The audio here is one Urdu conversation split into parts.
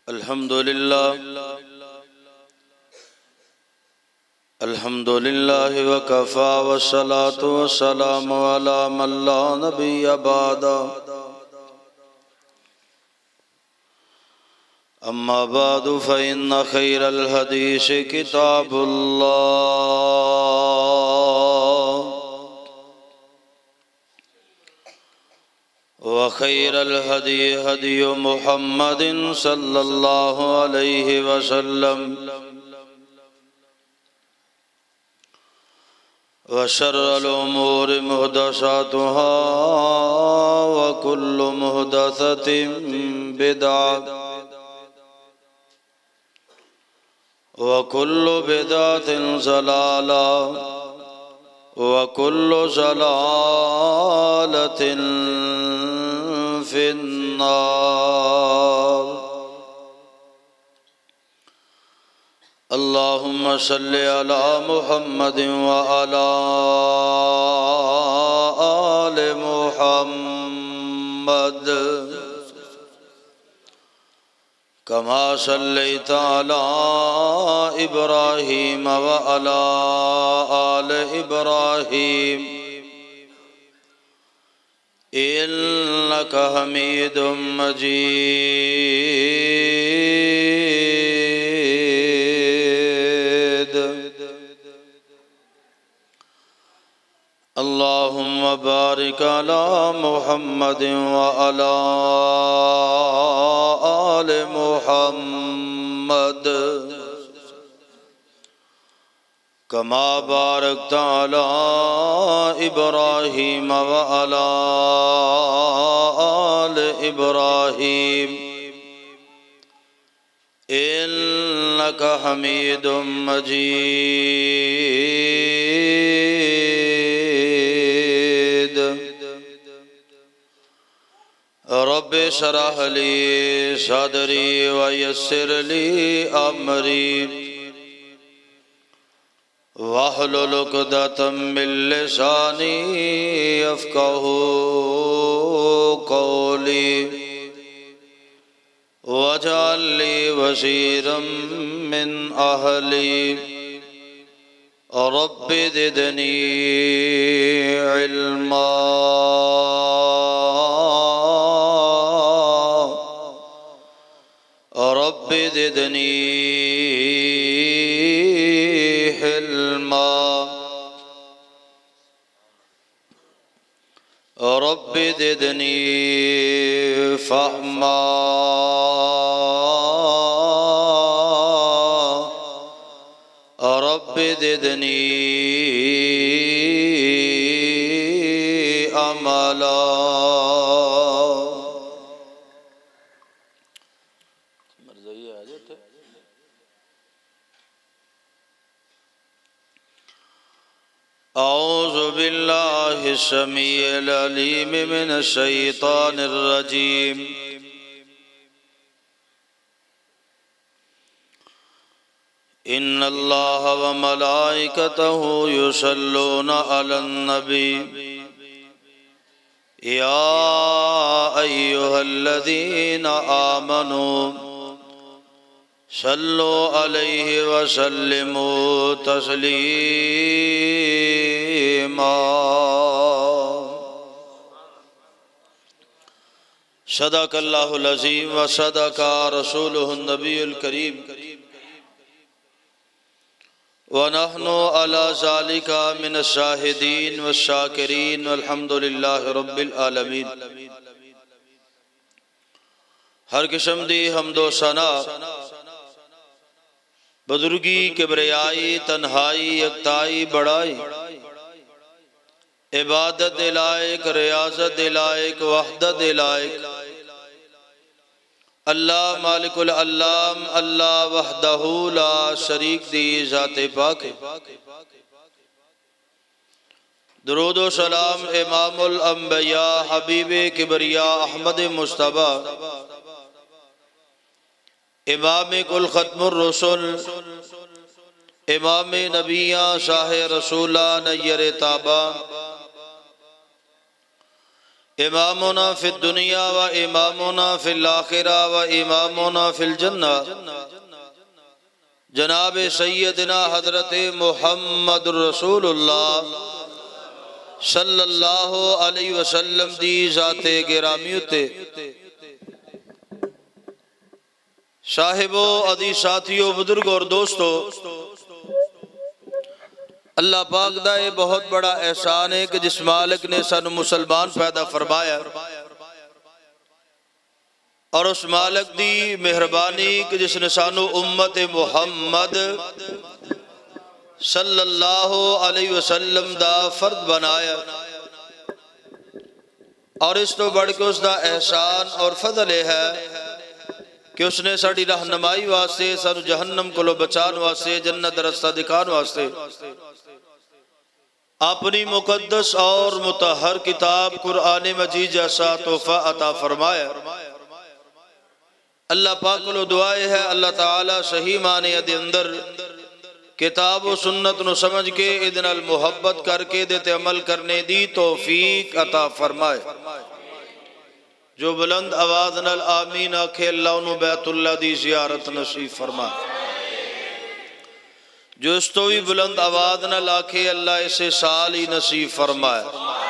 الحمدللہ وکفا والصلاة والسلام علی من لا نبی بعدا اما بعد فإن خیر الحدیث کتاب اللہ وخیر الہدی ہدی محمد صلی اللہ علیہ وسلم وشر الامور محدثاتها وكل محدثة بدعة وكل بدعة ضلالة وكل ضلالة في النار اللهم صل على محمد وعلى آل محمد كما صليت على إبراهيم وعلى آل إبراهيم إنك حميد مجيد اللهم بارك على محمد وعلى آل محمد كما باركت على إبراهيم وعلى آل إبراهيم إنك حميد مجيد رب اشرح لي صدري ويسر لي أمري واحلل عقدة من لساني يفقهوا قولي واجعل لي وزيرا من أهلي رب زدني علما رب زدني حلما رب زدني فهما رب زدني عملا اعوذ باللہ السمیع العلیم من الشیطان الرجیم ان اللہ وملائکتہ یصلون علی النبی یا ایہا الذین آمنوا صلوا علیہ وسلموا تسلیما صدق اللہ العظیم وصدق رسولہ النبی الکریم ونحن على ذلك من الشاہدین والشاکرین والحمدللہ رب العالمین ہر قسم دی حمد و ثنا بزرگی کبریائی تنہائی یکتائی بڑائی عبادت لائق ریاضت لائق وحدت لائق اللہ مالک العلام اللہ وحدہ لا شریک دی ذات پاک درود و سلام امام الانبیاء حبیب کبریاء احمد مصطفیٰ امام کل ختم الرسل امام نبیہ شاہ رسولہ نیر تابہ امامنا فی الدنیا و امامنا فی الآخرہ و امامنا فی الجنہ جناب سیدنا حضرت محمد رسول اللہ صلی اللہ علیہ وسلم دی ذات گرامی تے صاحبو عزیز ساتھیو بزرگو اور دوستو، اللہ پاک دا یہ بہت بڑا احسان ہے کہ جس مالک نے سن مسلمان پیدا فرمایا اور اس مالک دی مہربانی کہ جس نے سانو امت محمد صلی اللہ علیہ وسلم دا فرد بنایا، اور اس تو بڑھ کے اس دا احسان اور فضل ہے کہ اس نے ساڑی رہنمائی واسطے سانو جہنم کو لو بچان واسطے جنت رستہ دکھان واسطے اپنی مقدس اور مطہر کتاب قرآن مجید جیسا تحفہ عطا فرمایا۔ اللہ پاک کو دعائے ہے اللہ تعالی صحیح معنی دے اندر کتاب و سنت نو سمجھ کے ادن المحبت کر کے دیتے عمل کرنے دی توفیق عطا فرمائے۔ جو بلند آواز نال آمین آکھے اللہ انہوں بیت اللہ دی زیارت نصیب فرمائے، جو اس تو بھی بلند آواز نال آکھے اللہ اسے سال ہی نصیب فرمائے۔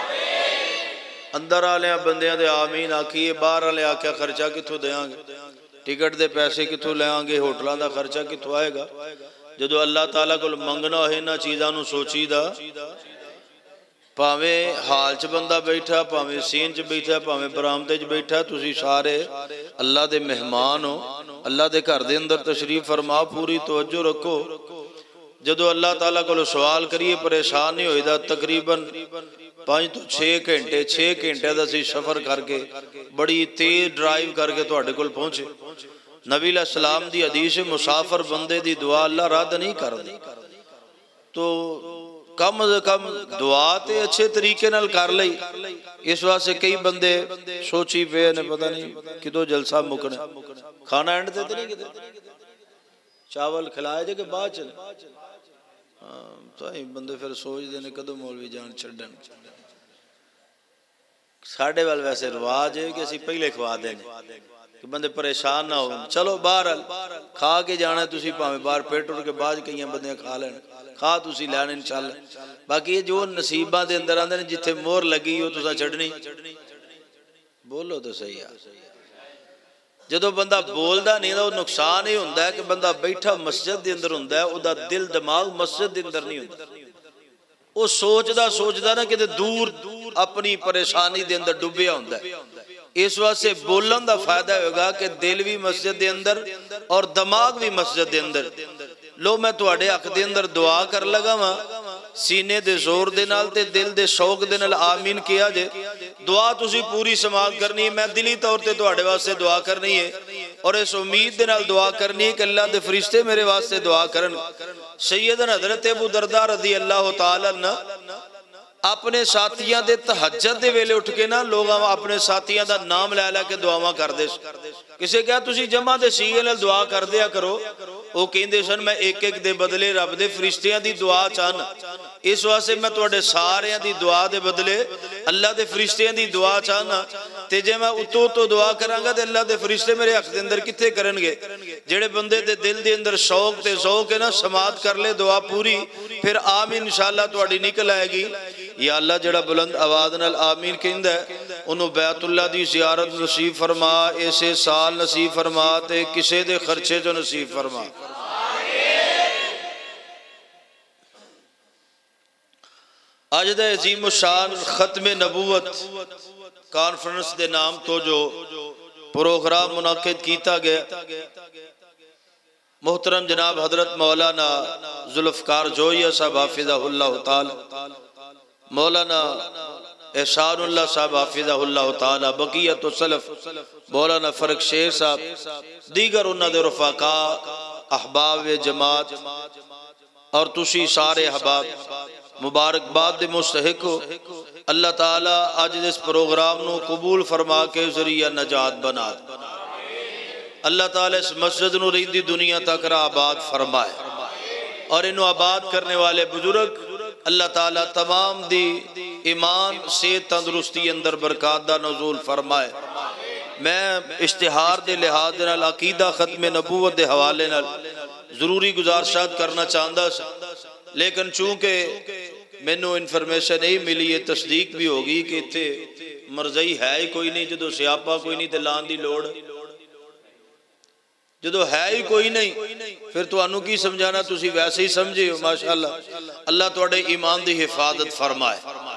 اندر آلیاں بندیاں دے آمین آکھیے، باہر آلے آکھیا خرچہ کتھو دے آنگے، ٹکٹ دے پیسے کتھو لے آنگے، ہوٹلان دا خرچہ کتھو آئے گا۔ جدو اللہ تعالیٰ کو منگنا ہے نا چیزاں نو سوچی دا، پاویں حال چ بندہ بیٹھا، پاویں سین چ بیٹھا، پاویں برامدے چ بیٹھا، تسی سارے اللہ دے مہمان ہو، اللہ دے گھر دے اندر تشریف فرما، پوری توجہ رکھو۔ جدو اللہ تعالیٰ کو سوال کریے پریشان نہیں ہوئی دا، تقریباً 5 تو 6 گھنٹے دا سی سفر کر کے بڑی تیز ڈرائیو کر کے تو اڑے کل پہنچے۔ نبی علیہ السلام دی حدیث مسافر بندے دی دعا اللہ رد نہیں کر دی، تو کم از کم دعا تے اچھے طریقے نال کر لئی۔ اس واسطے کئی بندے سوچی پے نے پتہ نہیں کدو جلسہ مکنے، کھانا اینڈ تے نہیں کدے چاول کھلائے جے کہ بعد چلے، تو ہی بندے پھر سوچ دینے کدو مولوی جان چھڑن۔ ساڑھے وال ویسے رواج ہے کہ اسی پہلے کھوا دینے کہ بندے پریشان نہ ہو، چلو بہرحال کھا کے جانا ہے، تسی پاویں بار پیٹ اڑ کے بعد کئی بندے کھا لینا، کھا تسی لینا انشاءاللہ۔ باقی یہ جو نصیبہ دے اندر آندے جتھے مور لگی ہو تسا چھڑنی، بولو تو صحیح ہے۔ جدو بندہ بولدا نہیں دا وہ نقصان ہی ہوندہ ہے کہ بندہ بیٹھا مسجد دے اندر ہوندہ ہے، او دا دل دماغ مسجد دے اندر نہیں ہوندہ، وہ سوچدا نا کہ دور اپنی پریشانی دے اندر ڈوبیا ہوندہ ہے۔ اس واسطے بولن دا فائدہ ہوگا کہ دل بھی مسجد دے اندر اور دماغ بھی مسجد دے اندر۔ لو میں تواڈے حق دے اندر دعا کر لگا ماں، سینے دے زور دے نال تے دل دے شوق دے نال آمین کیا جے، دعا تسی پوری سماعت کرنی ہے، میں دلی طور تے تواڈے واسطے دعا کرنی ہے، اور اس امید دے نال دعا کرنی ہے کہ اللہ دے فرشتے میرے واسطے دعا کرن۔ سیدنا حضرت ابو درداء رضی اللہ تعالی عنہ اپنے ساتھیاں دے تہجد دے ویلے اٹھ کے نا لوگ اپنے ساتھیاں دا نام لے لے کے دعاواں کر دے، کسے کہا تسی جمع دے سیغے نال دعا کر دیا کرو، وہ کہندے سن میں ایک ایک دے بدلے رب دے فرشتیاں دی دعا چاہنا، اس واسطے میں تواڈے سارے دی دعا دے بدلے اللہ دے فرشتیاں دی دعا چاہنا، تے جے میں اتو تو دعا کرانگا تے اللہ دے فرشتے میرے حق دے اندر کتے کرنگے۔ جڑے بندے دے دل دے اندر شوق تے ذوق ہے نا سماعت کر لے دعا پوری، پھر آمین انشاءاللہ تواڈی نکل آئے گی۔ یا اللہ جڑا بلند آواز نال آمین کہندا ہے انہوں بیت اللہ دی زیارت نصیب فرما، ایسے سال نصیب فرما تے کسے دے خرچے جو نصیب فرما۔ آج دے عظیم الشان ختم نبوت کانفرنس دے نام تو جو پروگرام منعقد کیتا گیا، محترم جناب حضرت مولانا ذوالفقار جوئیہ صاحب حافظہ اللہ تعالی، مولانا احسان اللہ صاحب حافظہ اللہ تعالی، بقیت السلف مولانا فرق شیر صاحب، دیگر انہاں دے رفقاء احباب جماعت اور تسی سارے احباب مبارکباد دے مستحق ہو۔ اللہ تعالیٰ آج اس پروگرام نو قبول فرما کے ذریعہ نجات بنا، اللہ تعالیٰ اس مسجد نو رہندی دنیا تک را آباد فرمائے، اور انہوں آباد کرنے والے بزرگ اللہ تعالیٰ تمام دی ایمان سے تندرستی اندر برکات دا نزول فرمائے۔ میں اشتہار دے لحاظ دے نال عقیدہ ختم نبوت دے حوالے نال ضروری گزارشات کرنا چاہندا سا، لیکن چونکہ مینوں انفارمیشن نہیں ملی ہے، تصدیق بھی ہوگی کہ اتھے مرضی ہے ہی کوئی نہیں، جدو سیاپا کوئی نہیں تے لان دی لوڑ، جدو ہے ہی کوئی نہیں پھر تو انو کی سمجھانا، تسی ویسے ہی سمجھے ہو۔ ماشاءاللہ اللہ توڑے ایمان دی حفاظت فرمائے۔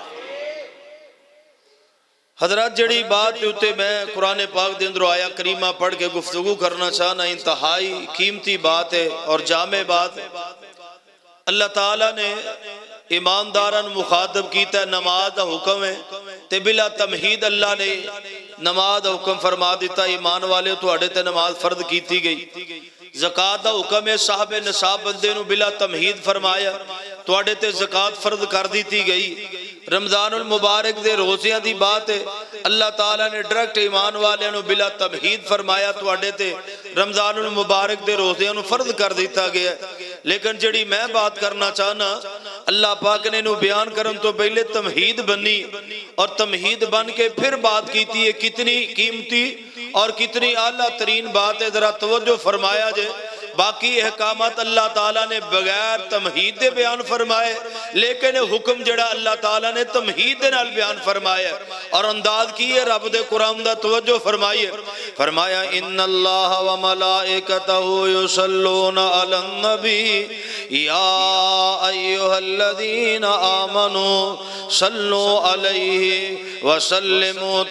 حضرات جڑی بات ہوتے میں قرآن پاک دے اندر آیا کریمہ پڑھ کے گفتگو کرنا چاہنا، انتہائی قیمتی بات ہے اور جامع بات ہے۔ اللہ تعالیٰ نے ایماندارن مخاطب کیتا ہے، نماز دا حکم ہے تے بلا تمہید اللہ نے نماز دا حکم فرما دیتا، ایمان والے تو اڑے تے نماز فرض کیتی گئی۔ زکاة دا حکم ہے، صاحب نصاب بندے نو بلا تمہید فرمایا تو اڑے تے زکاة فرض کر دیتی گئی۔ رمضان المبارک دے روزیاں دی بات ہے، اللہ تعالیٰ نے ڈائریکٹ ایمان والے نو بلا تمہید فرمایا تو اڑے تے رمضان المبارک دے روزیاں نو فرض کر دیتا گیا۔ لیکن جڑی میں بات کرنا چاہنا، اللہ پاک نے نو بیان کرن تو پہلے تمہید بنی اور تمہید بن کے پھر بات کیتی ہے، کتنی قیمتی اور کتنی اعلیٰ ترین بات ہے، ذرا توجہ فرمایا جائے۔ باقی احکامات اللہ تعالیٰ نے بغیر تمہید دے بیان فرمائے، لیکن حکم جڑا اللہ تعالیٰ نے تمہید دے نال بیان فرمایا اور انداز کیے رب دے قرآن دا توجہ فرمائیے۔ فرمایا ان اللہ و ملائکتہ یصلون علی النبی یا ایہا الذین آمنوا صلوا علیہ وسلموا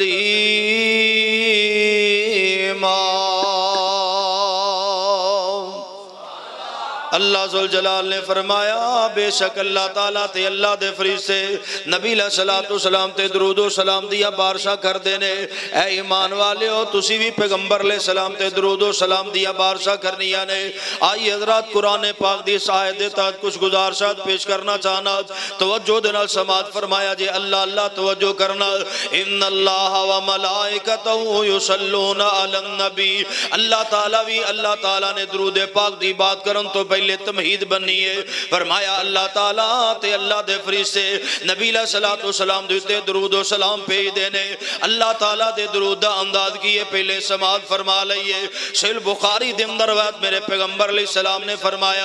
تسلیما۔ اللہ ذوالجلال نے فرمایا بے شک اللہ تعالیٰ تے اللہ دے فرشتے نبی علیہ السلام تے درود و سلام دیا بارشاں کر دینے۔ اے ایمان والے ہو تسی بھی پیغمبر علیہ السلام تے درود و سلام دیا بارشاں کرنیا نے۔ آئی حضرات قرآن پاک دی آیت دے تحت کچھ گزارشات پیش کرنا چاہنا، توجہ دینا سماعت فرمایا جے اللہ اللہ توجہ کرنا۔ ان اللہ و ملائکتہ یصلون علی النبی، اللہ تعالیٰ بھی اللہ تعالیٰ نے درود پاک دی بات کرن تو پہلے تمہید بنی ہے۔ فرمایا اللہ تعالیٰ تے اللہ دے فرشتے نبی علیہ السلام دیتے درود و سلام پیش دینے۔ اللہ تعالیٰ دے درود دا انداز کیے پہلے سماعت فرما لئیے۔ صحیح بخاری دے اندر روایت میرے پیغمبر علیہ السلام نے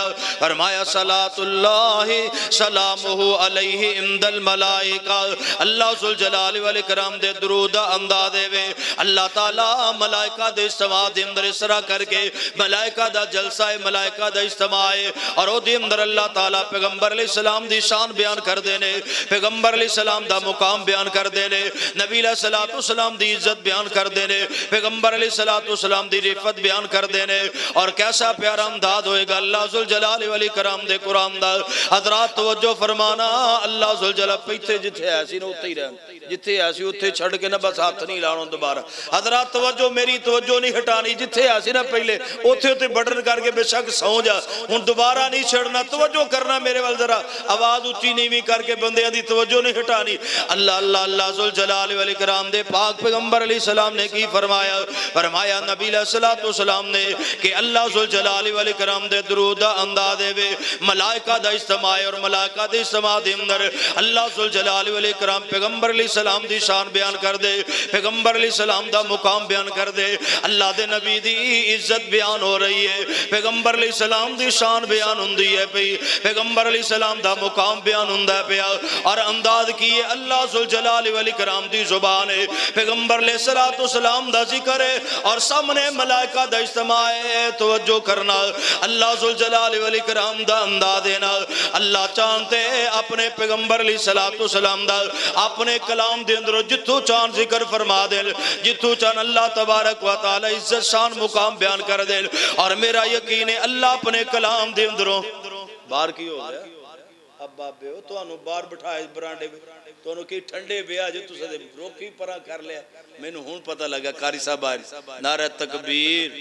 فرمایا صلاۃ اللہ سلامہ علیہ عند الملائکہ، اللہ ذوالجلال والاکرام دے درود دا انداز دے اللہ تعالیٰ ملائکہ دے اجتماع دے اندر اسرا کر کے ملائکہ دا جلسہ ملائکہ دا اجتماع اور او دے اندر اللہ تعالیٰ پیغمبر علیہ السلام دی شان بیان کر دینے، پیغمبر علیہ السلام دا مقام بیان کر دینے، نبی علیہ السلام دی عزت بیان کر دینے، پیغمبر علیہ السلام دی رفت بیان کر دینے۔ اور کیسا پیارا امداد ہوئے گا اللہ ذوالجلال والاکرام دے قرآن دا۔ حضرات توجہ فرمانا، اللہ ذوالجلال پیچھے جتھے ایسی نہ ہوتے ہی رہن، جتھے ایسی اتھے چھڑ کے نہ بس ہاتھ نہیں لاؤں دوبارہ۔ حضرات توجہ میری توجہ نہیں ہٹانی، جتھے ایسی نہ پہلے اتھے اتھے بٹن کر کے بے شک سو جا، ہن دوبارہ نہیں چھڑنا، توجہ کرنا میرے وال ذرا آواز اچھی نیویں کر کے بندیاں دی توجہ نہیں ہٹانی۔ اللہ اللہ اللہ ذوالجلال والاکرام دے پاک پیغمبر علیہ السلام نے کی فرمایا نبی علیہ السلام نے کہ اللہ ذوالجلال والاکرام دے درود دا انداز دے ملائکہ دا اجتماع اور ملائکہ دے اجتماع دے اندر اللہ ذوالجلال والاکرام پیغمبر علیہ السلام دی شان بیان کر دے، پیغمبر علیہ السلام دا مقام بیان کر دے، اللہ دے نبی دی عزت بیان ہو رہی ہے، پیغمبر علیہ السلام دی شان بیان ہوندی ہے پئی، پیغمبر علیہ السلام دا مقام بیان ہوندا ہے پیا، اور انداز کیے اللہ ذوالجلال والاکرام دی زبان ہے، پیغمبر علیہ السلام دا ذکر ہے اور سامنے ملائکہ دا اجتماع ہے۔ توجہ کرنا، اللہ ذوالجلال والاکرام دا انداز دینا، اللہ چاہتے اپنے پیغمبر علیہ السلام دا اپنے کلام دے اندر جتھو چاند ذکر فرما دے، جتھو چاند اللہ تبارک و تعالی عزت شان مقام بیان کر دے، اور میرا یقین ہے اللہ اپنے کلام دے اندروں بار کی ہو گیا اب بابے ہو تو انہوں بار بٹھائے برانڈے میں تو انہوں کی ٹھنڈے بے آجے تو سدے روکی پرا کر لیا، میں نے ہون پتہ لگا کاری صاحب آئے نعرہ تکبیر۔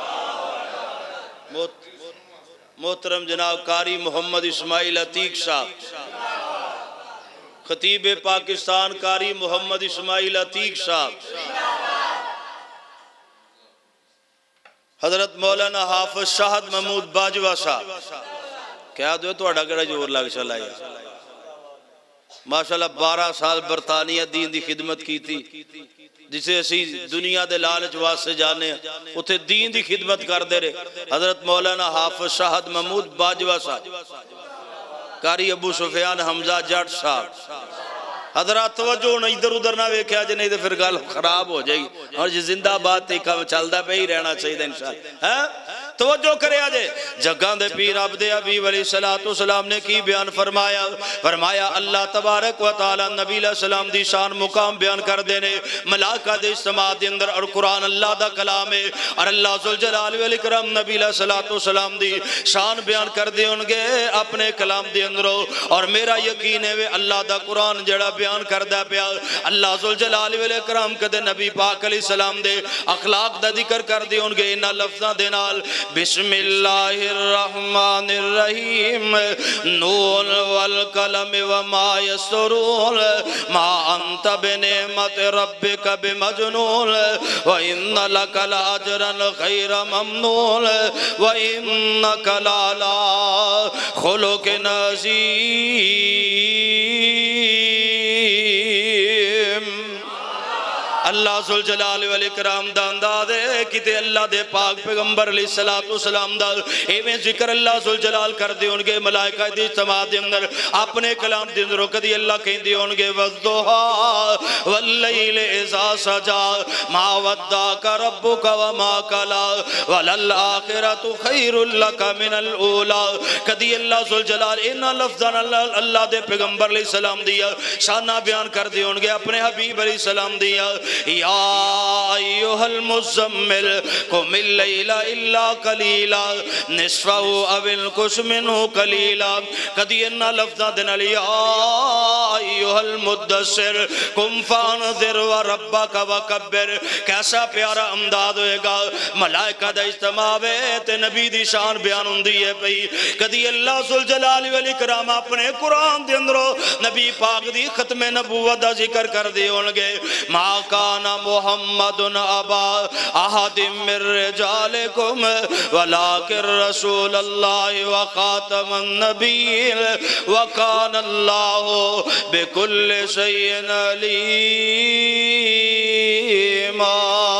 محترم جناب قاری محمد اسماعیل عتیق صاحب، خطیب پاکستان قاری محمد اسماعیل عتیق صاحب، حضرت مولانا حافظ شاہد محمود باجوہ صاحب، کیا دو تو اڑا گڑا جور لگ چلا ہے ماشاءاللہ 12 سال برطانیہ دین دی خدمت کی تھی جسے اسی دنیا دے لالچ واسطے جانے اتھے دین دی خدمت کر دے رہے حضرت مولانا حافظ شاہد محمود باجوہ صاحب قاری ابو سفیان حمزہ جٹ صاحب حضرات توجہ ہونا ادھر ادھر نہ ویکھیا جے نہیں تو پھر گل خراب ہو جائے گی اور جی زندہ بات تے کام چلدا پہ ہی رہنا چاہیے انشاءاللہ توجہ کرے آجے جگہ دے پیر عبد حبیب علیہ السلام نے کی بیان فرمایا اللہ تبارک و تعالی نبی علیہ السلام دی شان مقام بیان کر دینے ملائکہ دے اجتماع دے اندر اور قرآن اللہ دا کلام ہے اور اللہ ذوالجلال والاکرام نبی علیہ السلام دی شان بیان کر دے انگے اپنے کلام دے اندروں اور میرا یقین ہے اللہ دا قرآن جڑا بیان کر دا پیا اللہ ذوالجلال والاکرام کدے نبی پاک علیہ السلام دے اخلاق دا ذکر کر دے انگے انہا لفظاں دے نال بسم اللہ الرحمن الرحیم نون والقلم وما یسرون ما انت بنعمت ربک بمجنون وَإِنَّ لَكَ لَأَجْرًا غَيْرَ مَمْنُونَ وَإِنَّكَ لَعَلَىٰ خُلُقٍ عَظِيمٍ اللہ ذوالجلال والاکرام دا انداز ہے کتے اللہ دے پاک پیغمبر علیہ السلام دا ایویں ذکر اللہ ذوالجلال کر دے انگے ملائکہ دی اجتماع دے اندر اپنے کلام دے اندر کدی اللہ کہیں دے انگے وَالضُّحَىٰ وَاللَّيْلِ اِذَا سَجَىٰ مَا وَدَّعَكَ رَبُّكَ وَمَا قَلَىٰ وَلَلْآخِرَةُ خَيْرٌ لَكَ مِنَ الْأُولَىٰ کدی اللہ ذوالجلال انہا لفظاً اللہ دے پیغمبر علیہ السلام دیا شانہ بیان کر دے انگے اپنے حبیب علیہ السلام دیا یا ایوہ المزمل قم اللیل الا قلیلا نصفہو او انقص منہ قلیلا کدی انہا لفظہ دن یا ایوہ المدثر قم فانذر وربک وکبر کیسا پیارا امداد ہوئے گا ملائکہ دا اجتماع تے نبی دی شان بیان ہوندی ہے پئی کدی اللہ ذوالجلال والاکرام اپنے قرآن دے اندروں نبی پاک دی ختم نبوت دا ذکر کر دے ہونگے ما کان محمد ابا احد من رجالکم ولکن رسول اللہ وخاتم النبیین وکان اللہ بکل شیء علیما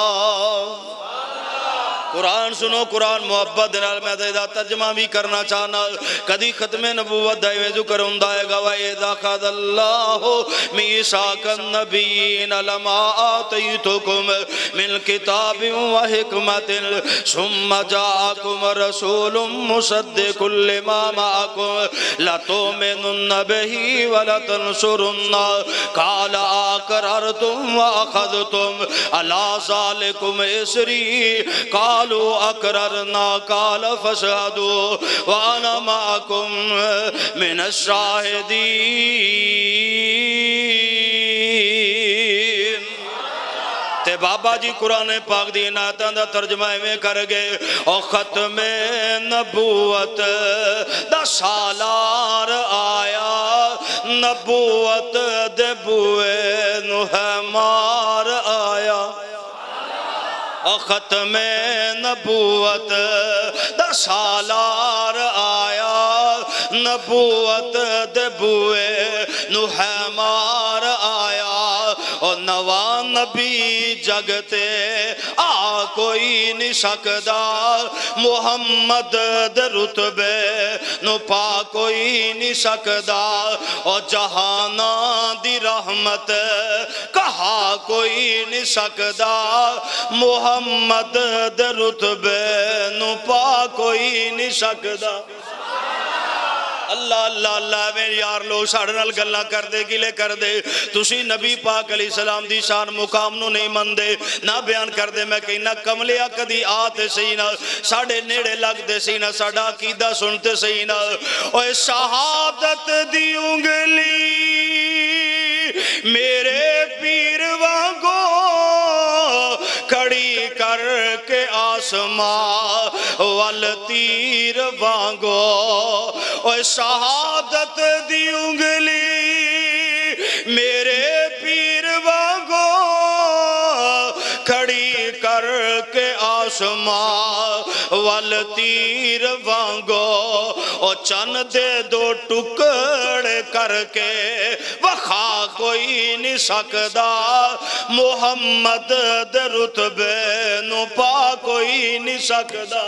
قرآن سنو قرآن محبت دنال میں دے دا ترجمہ بھی کرنا چاہنا کدی ختم نبوت دائیویں ذکر ہندائے گا وَإِذَا خَذَ اللَّهُ مِيثَاقَ النَّبِيِّينَ لَمَا آتَيْتُكُم مِّن كِتَابٍ وَحِكْمَةٍ ثُمَّ جَاءَكُمْ رَسُولٌ مُصَدِّقٌ لِّمَا مَعَكُمْ لَتُؤْمِنُنَّ بِهِ وَلَتَنصُرُنَّهُ قَالَ أَقْرَرْتُمْ وَأَخَذْتُمْ عَلَىٰ ذَلِكُمْ إِصْرِي قالوا اقررنا قال فاشهدوا وانا معكم من الشاہدین تے بابا جی قرآن پاک دی نعتاں دا ترجمہ میں کر گئے اور ختم نبوت دا سالار آیا نبوت دے بوئے نہمار آیا ختم نبوت دا سالار آیا نبوت دے بوئے نہمار آیا اور نوان نبی جگتے آ کوئی نہیں سکدا محمد دے رتبے نو پا کوئی نہیں سکدا اور جہانا دی رحمت کہا کوئی نہیں سکدا محمد دے رتبے نو پا کوئی نہیں سکدا اللہ اللہ اللہ میرے یار لوگ ساڑھے نال گلہ کر دے گلے کر دے تُسی نبی پاک علیہ السلام دی شان مقام نو نہیں من دے نہ بیان کر دے میں کہیں نہ کملیا کدی آتے سینا ساڑھے نیڑے لگ دے سینا ساڑھا عقیدہ سنتے سینا اوہ شہادت دی انگلی میرے پیر وانگو کھڑی کر کے آسمان والتیر وانگو اوہ شہادت دی انگلی میرے پیر وانگو کھڑی کر کے آسمان وال تیر وانگو او چند دے دو ٹکڑے کر کے وخا کوئی نہیں سکدا محمد دے رتبے نو پا کوئی نہیں سکدا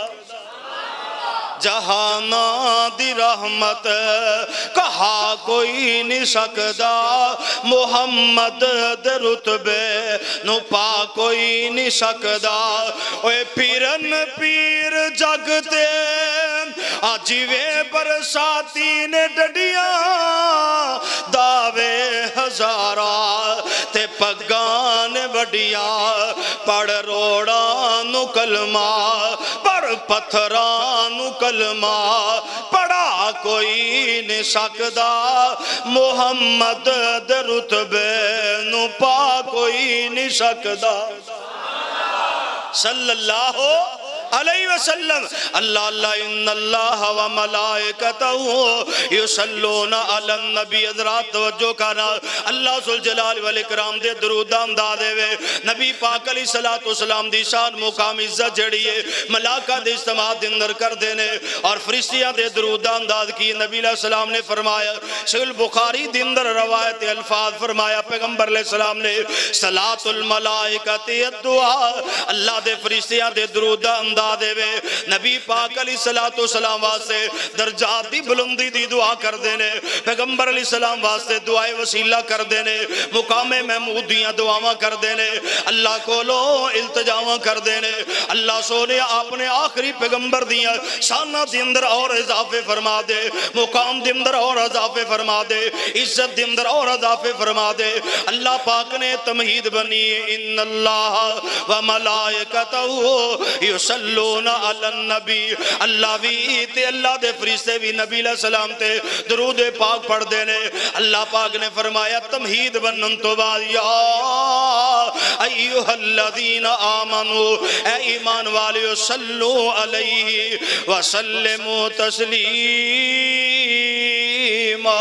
جہانا دی رحمت کہا کوئی نہیں سکدا محمد دے رتبے نو پا کوئی نہیں سکدا اوے پیرن پیر جگتے آجیوے برساتی نے ڈڈیاں دعوے ہزارہ تے پگان وڈیاں پڑھ روڑانو کلمہ پڑھ پتھرانو کلمہ پڑھا کوئی نہیں سکدا محمد دے رتبے نو پا کوئی نہیں سکدا صلی اللہ علیہ وسلم اللہ اللہ ان اللہ و ملائکتہو یصلون علی النبی حضرات توجہ کرنا اللہ ذوالجلال والاکرام دے درود امداد دے نبی پاک علیہ السلام دی شان مقام عزت جڑی ہے ملائکہ دے اجتماع دے اندر کر دینے اور فرشتیاں دے درود امداد کی نبی علیہ السلام نے فرمایا صحیح البخاری دے اندر روایت الفاظ فرمایا پیغمبر علیہ السلام نے صلاۃ الملائکۃ الدعاء اللہ دے فرشتیاں دے درود امداد دے وے نبی پاک علیہ السلام واسطے درجات دی بلندی دی دعا کر دینے پیغمبر علیہ السلام واسطے دعائے وسیلہ کر دینے مقام محمود دیاں دعاواں کر دینے اللہ کولو التجاواں کر دینے اللہ سونے اپنے آخری پیغمبر دیاں شانہ دی اندر اور اضافے فرما دے مقام دی اندر اور اضافے فرما دے عزت دی اندر اور اضافے فرما دے اللہ پاک نے تمہید بنی ان اللہ و ملائکتہو یصلون علی النبی اللہ بھی تے اللہ دے فرشتے بھی نبی علیہ السلام تے درود پاک پڑھ دینے اللہ پاک نے فرمایا تمہید بنن تو بعد یا ایوہ الذین آمنوا اے ایمان والیو صلو علیہ وسلموا تسلیما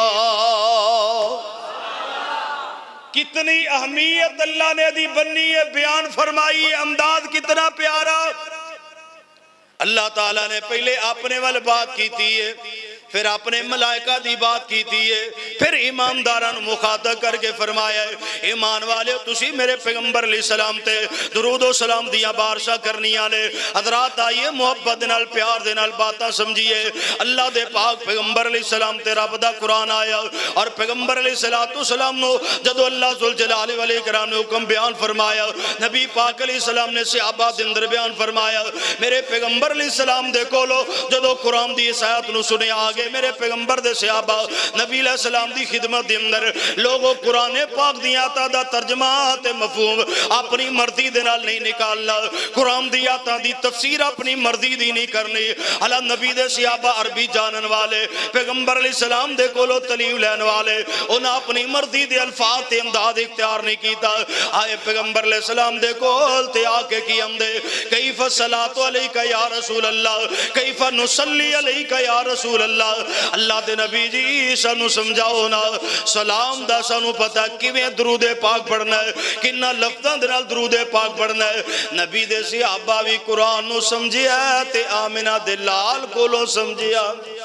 کتنی اہمیت اللہ نے دی بنی ہے بیان فرمائی امداد کتنا پیارا اللہ تعالیٰ نے پہلے اپنے والے بات کی تھی ہے پھر اپنے ملائکہ دی بات کی تھی ہے پھر ایمانداران مخاطب کر کے فرمایا ہے ایمان والے تسی میرے پیغمبر علیہ السلام تے درود و سلام دیا بارشاہ کرنی آنے حضرات آئیے محبت نال پیار دے نال باتاں سمجھئے اللہ دے پاک پیغمبر علیہ السلام تے رب دا قرآن آیا اور پیغمبر علیہ السلام نو جدو اللہ ذوالجلال والاکرام نے حکم بیان فرمایا نبی پاک علیہ السلام نے صحابہ دندر بیان فرمایا میرے پیغمبر علیہ السلام دے کولو جدو قرآن دی اس آیت نو سنے آگے میرے پیغمبر دے صحابہ نبی علیہ السلام دی خدمت دی اندر لوگوں قرآن پاک دی آتا دا ترجمات مفہوم اپنی مرضی دے نال نہیں نکالنا قرآن دی آتا دی تفسیر اپنی مرضی دی نہیں کرنی اللہ نبی دے صحابہ عربی جانن والے پیغمبر علیہ السلام دے کولو تلیو لین والے انہاں اپنی مرضی دے الفاظ تے امداد اختیار نہیں کیتا آئے پیغمبر علیہ السلام دے کول تے آکے کی اندے کیف صلاۃ علیکہ یا رسول اللہ کیف نصلی علیکہ یا رسول اللہ اللہ دے نبی جی سانو سمجھاؤ نا سلام دا سانو پتا کیویں درود پاک پڑھنا ہے کنہ لفظاں دے نال درود پاک پڑھنا ہے نبی دے صحابہ بھی قرآن نو سمجھیا تے آمنہ دے لال کولو سمجھیا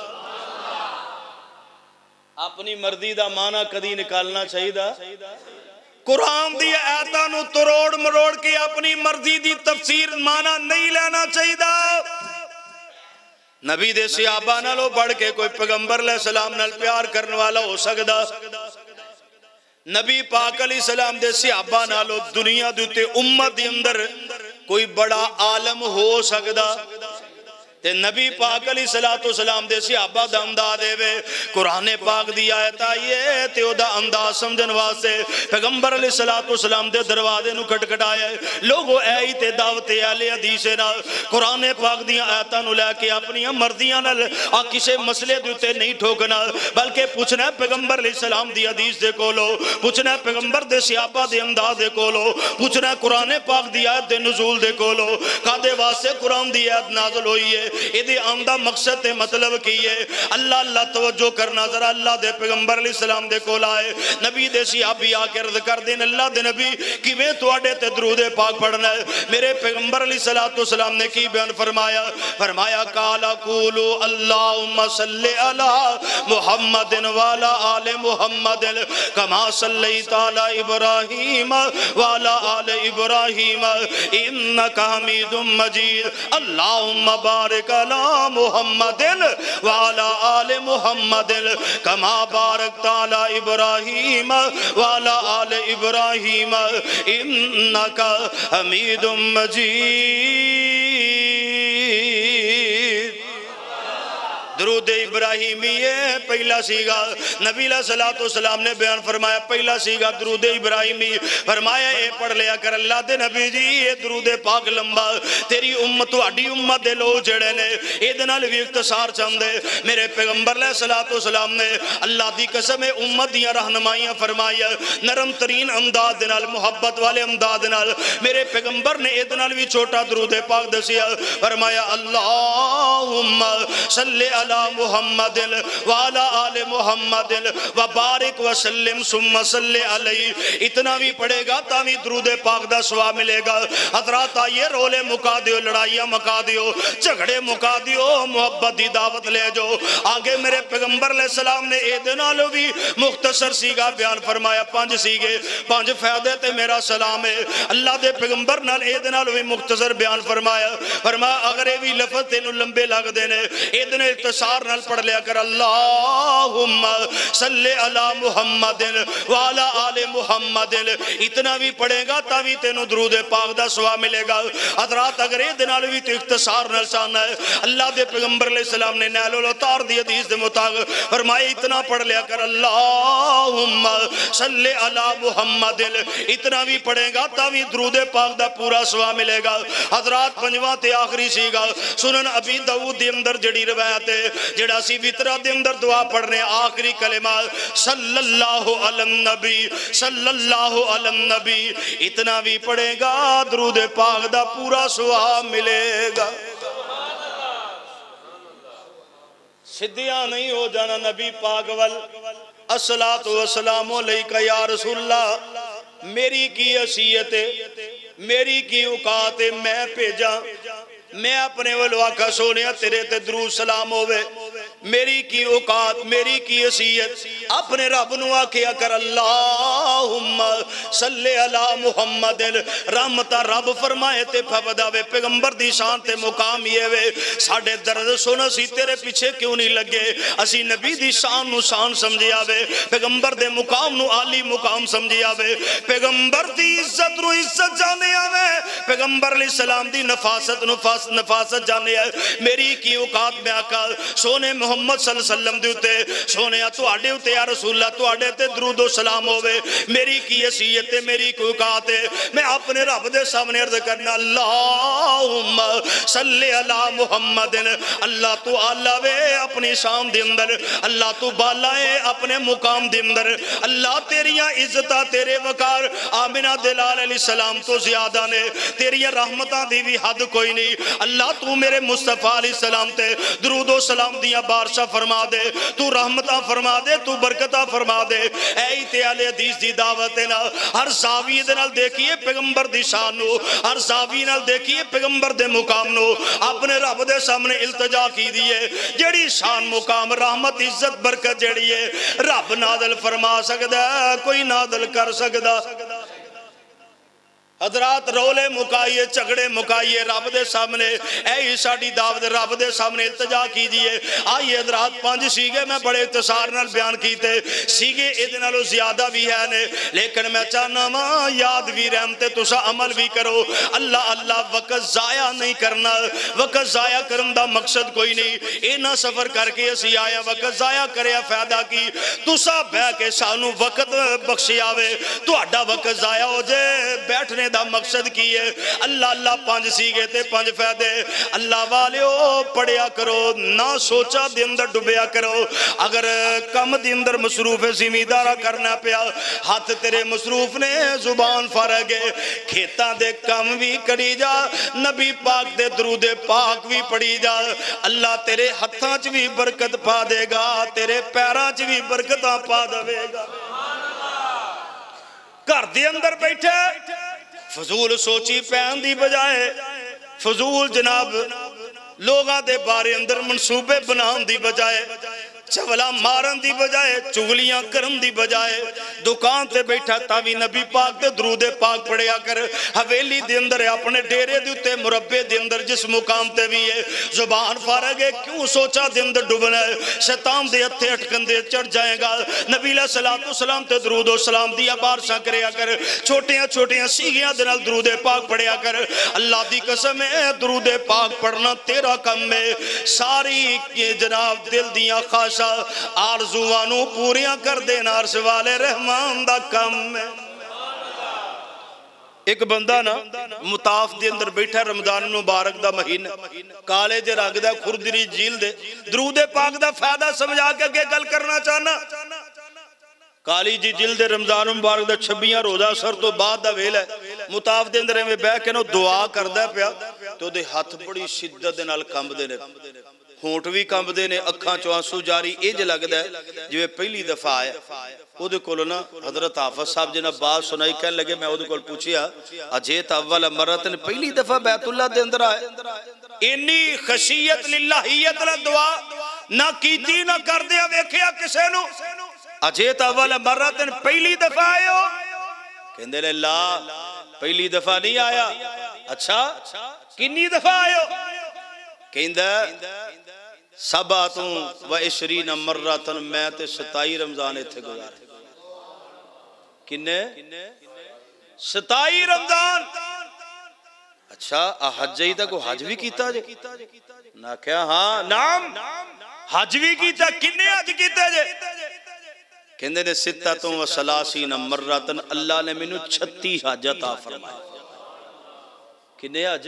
اپنی مرضی دا معنی کدی نکالنا چاہیے دا قرآن دی آیتاں نو تروڑ مروڑ کے اپنی مرضی دی تفسیر معنی نہیں لینا چاہیے دا نبی دے صحابہ نالو بڑھ کے کوئی پیغمبر علیہ السلام نال پیار کرنے والا ہو سکدا نبی پاک علیہ السلام دے صحابہ نالو دنیا دیتے امت دی اندر کوئی بڑا عالم ہو سکدا تے نبی پاک علیہ السلام دے صحابہ دا امداد دے وے قرآن پاک دی آیت آئیے تے او دا انداز سمجھن واسطے پیغمبر علیہ السلام دے دروازے نو کھٹکھٹایا ہے لوگو اے تے دعوت اہل حدیث نا قرآن پاک دی آیتاں نو لے کے اپنی مرضیاں نال کسے مسئلے دیتے نہیں ٹھوکنا بلکہ پوچھنا ہے پیغمبر علیہ السلام دی حدیث دے کولو پوچھنا ہے پیغمبر دے صحابہ دے امداد دے کولو پوچھنا ہے قرآن پاک دی آیت دے نزول دے کولو کادے واسطے قرآن دی آیت نازل ہوئی ہے یہ دے آمدہ مقصد تے مطلب کی ہے اللہ توجہ کرنا ذرا اللہ دے پیغمبر علیہ السلام دے کول آئے نبی دے صحابی آ کے عرض کر دین اللہ دے نبی کیویں تواڈے تے درود پاک پڑھنا ہے میرے پیغمبر علیہ السلام نے کی بیان فرمایا قال قولوا اللہم صلی علی محمد وعلی آل محمد کما صلیت علی ابراہیم وعلی آل ابراہیم انکا حمید مجید اللہم بارک علی محمد وعلی آل محمد کما بارکت علی ابراہیم وعلی آل ابراہیم انکا حمید مجید درود ابراہیمی پہلا سیگا نبی علیہ السلام نے بیان فرمایا پہلا سیگا درود ابراہیمی فرمایا اے پڑھ لیا کر اللہ دے نبی جی یہ درود پاک لمبا تیری امت واڈی امت دے لوگ جڑے نے اے دنال بھی اختصار چاندے میرے پیغمبر علیہ السلام نے اللہ دی قسم امت دیاں رہنمائیاں فرمایا نرم ترین امداد دنال محبت والے امداد دنال میرے پیغمبر نے اے دنال بھی چھوٹا درود پاک دسیا فرمایا اللہم صلی علی محمد وعلی آل محمد وبارک وسلم ثم صلی علیہ اتنا بھی پڑھے گا تاوی درود پاک دا ثواب ملے گا حضرات آئیے رولے مکا دیو لڑائیاں مکا دیو جھگڑے مکا دیو محبت دی دعوت لے جو آگے میرے پیغمبر علیہ السلام نے اے دنالو بھی مختصر سیگا بیان فرمایا 5 سیگے 5 فائدے تے میرا سلام ہے اللہ دے پیغمبر نال اے دنالو بھی مختصر بیان فرمایا اگر اے بھی لفظ تینو لمبے لگ دینے اے دن اختصار نال پڑھ لیا کر اللہم صلی علی محمد وعلی آل محمد اتنا بھی پڑھے گا تاوی تینو درود پاک دا ثواب ملے گا حضرات اگر اے دنال بھی تو اختصار نال چاہنا ہے اللہ دے پیغمبر علیہ السلام نے نیل الاتار دی حدیث دے مطابق فرمائے اتنا پڑھ لیا کر اللہم صلی علی محمد اتنا بھی پڑھے گا تاوی درود پاک دا پورا ثواب ملے گا حضرات 5واں تے آخری سیگا سنن ابی داؤد دے اندر جڑی روایت ہے جڑا سی وطرہ دے اندر دعا پڑھنے آخری کلمہ صلی اللہ علی النبی صلی اللہ علی النبی اتنا بھی پڑھے گا درود پاک دا پورا ثواب ملے گا صدیاں نہیں ہو جانا نبی پاک الصلاۃ والسلام علیکہ یا رسول اللہ میری کی حیثیت میری کی اوقات میں بھیجا میں اپنے والواقع سونیا تیرے تے درود سلام ہوئے میری کی اوقات میری کی حیثیت اپنے رب نو آکھیا کر اللہم صلی علی محمد رحمتہ رب فرمائے تے پھبداوے پیغمبر دی شان تے مقام یہ وے ساڑھے درد سونا سی تیرے پیچھے کیوں نہیں لگے اسی نبی دی شان نو شان سمجھے آوے پیغمبر دے مقام نو عالی مقام سمجھے آوے پیغمبر دی عزت نو عزت جانے آوے پیغمبر علیہ السلام دی نفاست جانے آوے میری کی اوقات میں آقا سونے محمد صلی اللہ علیہ وسلم دیوتے سونے تو آڑے ہوتے یا رسول اللہ تو آڑے تے درود و سلام ہوئے میری کی حیثیت ہے میری کوئی اوقات ہے میں اپنے رب دے سامنے عرض کرنا اللہم صلی علی محمد اللہ تو آلہ وے اپنی شان دے اندر اللہ تو بالائے اپنے مقام دے اندر اللہ تیریاں عزتہ تیرے وقار آمنہ دلال علیہ السلام تو زیادہ نے تیریاں رحمتہ دی بھی حد کوئی نہیں اللہ تو میرے مصطفیٰ علیہ السلام تے درود و سلام دیا بارشہ فرما دے تو رحمتہ فرما دے تو برکتہ فرما دے اے اتیال حدیث دی دعوت نا ہر زاوی دے نال دیکھئے پیغمبر دی شان نو ہر زاوی نال دیکھئے پیغمبر دے مقام نو اپنے رب دے سامنے التجا کی دیئے جڑی شان مقام رحمت عزت برکت جڑی ہے رب نادل فرما سکدا کوئی نادل کر سکدا حضرات رولے مکائیے چگڑے مکائیے رب دے سامنے اے عیسیٰ دعوت رب دے سامنے التجا کیجئے آئیے حضرات 5 سیگے میں بڑے اختصار نال بیان کیتے سیگے ادنالو زیادہ بھی ہے نے لیکن میں چاہنا ماں یاد بھی رحمتے تسا عمل بھی کرو اللہ اللہ وقت ضائع نہیں کرنا وقت ضائع کرن دا مقصد کوئی نہیں اینا سفر کر کے اسی آیا وقت ضائع کریا فائدہ کی تسا بہ کے سانو وقت بخشی آوے تو اڈا وقت ضائع ہو جائے بیٹھنے دا مقصد کی ہے اللہ اللہ پانچ سیگے تے پانچ فائدے اللہ والیو پڑھیا کرو نہ سوچا دے اندر ڈبیا کرو اگر کم دے اندر مصروف زمیندارہ کرنا پیا ہاتھ تیرے مصروف نے زبان فارغے کھیتاں دے کم بھی کری جا نبی پاک دے درود پاک بھی پڑھی جا اللہ تیرے ہتھاں چ بھی برکت پا دے گا تیرے پیراں چ بھی برکتاں پا دے گا گھر دے اندر بیٹھے فضول سوچی پہن دی بجائے فضول جناب لوگاں دے بارے اندر منصوبے بنان دی بجائے چولا مارن دی بجائے چگلیاں کرن دی بجائے دکان تے بیٹھا تاوی نبی پاک دے درود پاک پڑھیا کر حویلی دے اندر اپنے ڈیرے دیتے مربے دے اندر جس مقام تے بھی ہے زبان فارغے کیوں سوچا دے اندر ڈوبنا ہے شیطان دے ہتھے اٹکن دے چڑھ جائے گا نبی علیہ السلام تے درود و سلام دیا بارشاں کریا کر چھوٹیاں چھوٹیاں سیگیاں دے نال درود پاک پڑھیا کر اللہ دی قسم ہے درود پاک پڑھنا تیرا کم ہے ساری جناب دل دیاں خواہشاں آرزوانوں پوریاں کر دینا عرش والے رحمان دا کم ہے ایک بندہ نا مطاف دے اندر بیٹھا رمضان مبارک دا مہینہ کالے جے رنگ دا کھردری جیل دے درود پاک دا فائدہ سمجھا کے اگے گل کرنا چاہنا کالی جی جلد رمضان مبارک دا 26 روزہ سر تو بعد دا ویل ہے مطاف دے اندر میں بیٹھ کے نو دعا کردہ پیا تو دے ہاتھ بڑی شدت دے نال کمب دے نے ہونٹ بھی کمب دے نے اکھاں چو آنسو جاری اے جو لگ دے جو پہلی دفعہ آیا او دے کولو نا حضرت حافظ صاحب جنہ بات سنائی کہنے لگے میں او دے کول پوچھیا اجیت اول مرتن پہلی دفعہ بیت اللہ دے اندر آئے انی خشیت للہیت دعا نہ کیتی نہ کر دیا ویکھیا کسے نو اجیت اول مرتن پہلی دفعہ آئے ہو کہندے لے لا پہلی دفعہ نہیں آیا اچھا کنی دفعہ آئے ہو کہندہ سباتوں و عشرین مرتن میں تے 27 رمضان تھے گزارے کنے 27 رمضان اچھا حج ہی تھا کو حج بھی کیتا جے نہ کیا ہاں نام حج بھی کیتا کنے حج کیتا جے کہندے نے 36 مرتن اللہ نے منو 36 حج عطا فرمائے کنے حج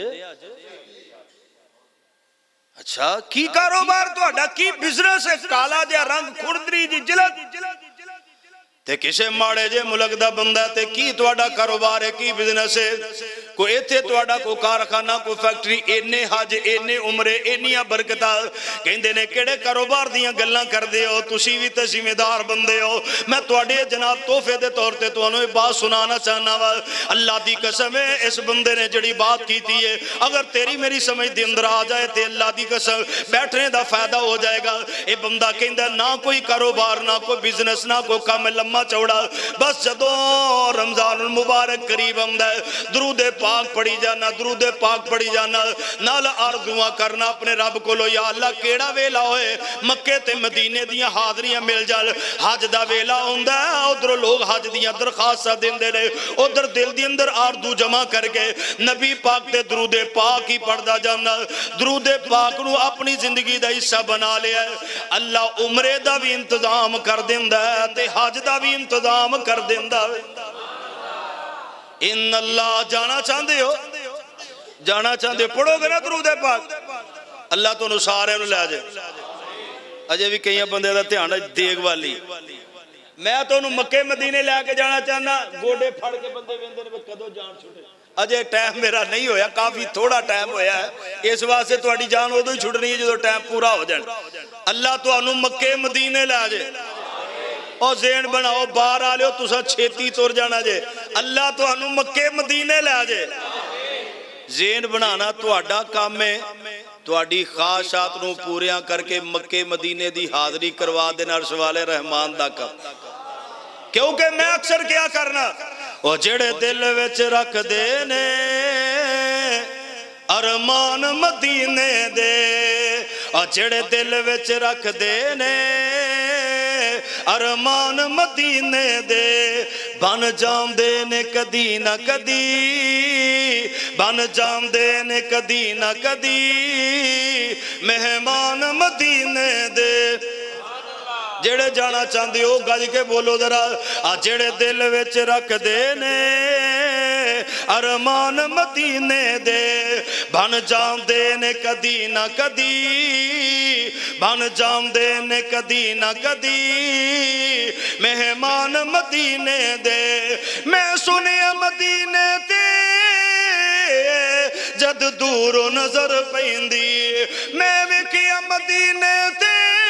اچھا کی کاروبار تو اڈا کی بزنس ہے کالا جا رنگ کھردری جی جلد تے کسے ماڑے جے ملک دا بندہ تے کی تو اڈا کاروبار ہے کی بزنس ہے کوئی ایتھے تو اڈا کو کارخانہ کو فیکٹری اینے حج اینے عمرے اینیاں برکتہ کہندے نے کیڑے کاروبار دیاں گلاں کر دے ہو تسی بھی تے ذمہ دار بندے ہو میں تواڈے جناب تحفے دے طور تے تانوں ایک بات سنانا چاہنا وا اللہ دی قسم ہے اس بندے نے جڑی بات کیتی ہے اگر تیری میری سمجھ دے اندر آ جائے تے اللہ دی قسم بیٹھنے دا فائدہ ہو جائے گا اے بندہ کہندا نہ کوئی کاروبار نہ کوئی بزنس نہ کوئی کام لمبا چوڑا بس جدوں رمضان المبارک قریب آندا ہے درود پاک پڑھی جانا درود پاک پڑھی جانا نال آرزواں کرنا اپنے رب کو لو یا اللہ کیڑا ویلا ہوئے مکے تے مدینے دیاں حاضریاں مل جال حج دا ویلا ہوندا ہے ادھر لوگ حج دیاں درخواستاں دیندے نے ادھر دل دی اندر آرزو جمع کر کے نبی پاک تے درود پاک ہی پڑھدا جانا درود پاک نو اپنی زندگی دا حصہ بنا لیا ہے اللہ عمرے دا بھی انتظام کر دیندا ہے تے حج دا بھی انتظام کر دیندا ہے ان اللہ جانا چاہندے ہو پڑھو گے نا درود پاک اللہ تو نسارے نو لے جائے اجے بھی کئی بندے دا دھیان دیگ والی میں تو مکے مدینے لے کے جانا چاہنا گوڑے پھڑ کے بندے ویندے نے کدوں جان چھوٹے اجے ٹائم میرا نہیں ہویا کافی تھوڑا ٹائم ہویا ہے اس واسطے تہاڈی جان ادوں ہی چھڑنی ہے جدوں ٹائم پورا ہو جائے اللہ تانوں مکے مدینے لے جائے اور ذہن بناؤ باہر آ لیو تسا چھیتی تور جانا جے اللہ تو انو مکے مدینے لے جے ذہن بنانا تو اڈا کام ہے تو اڈی خواہشات نو پوریاں کر کے مکے مدینے دی حاضری کروا دینا عرش والے رحمان دا کام کیونکہ میں اکثر کیا کرنا وہ جڑے دل وچ رکھ دینے ارمان مدینے دے اور جڑے دل وچ رکھ دینے ارمان مدینے دے بن جام دے نے کدی نہ کدی بن جام دے نے کدی نہ کدی مہمان مدینے دے جڑے جانا چاہندے ہو گج کے بولو ذرا جڑے دل وچ رکھ دے نے अरमान मदीने दे बन जांदे ने कदी ना कदी बन जांदे ने कदी ना कदी मेहमान मदीने दे मैं सुनिया मदीने ते जद दूरों नजर पैंदी मैं वेखिया मदीने ते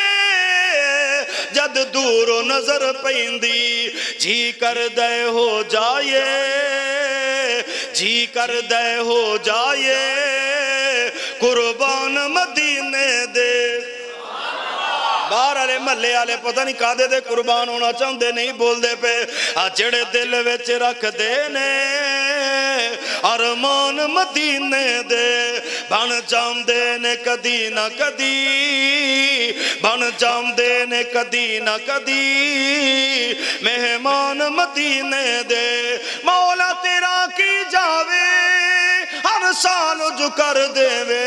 जद दूरों नजर पैंदी जी कर दे हो जाए जी कर दे हो जाए कुर्बान मदीने दे बाहर वाले महल्ले वाले पता नहीं कादे दे कुर्बान होना चाहते नहीं बोलते पे आ जेड़े दिल विच रखदे ने अरमान मदीने दे बन जांदे ने कदी ना कदी बन जांदे ने कदी ना कदी मेहमान मदीने दे मौला तेरा की जावे हर साल जो कर देवे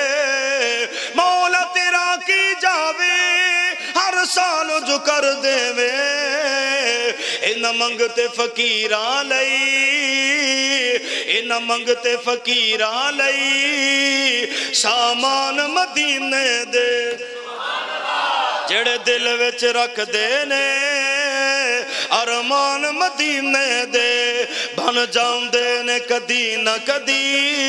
मौला तेरा की जावे हर साल जो कर देवे इन मंगते फकीरां लई इन मंगते फकीरां लई सामान मदीने दे जेड़े दिल विच रखदे ने अरमान मदीने दे बन जांदे ने कदी ना कदी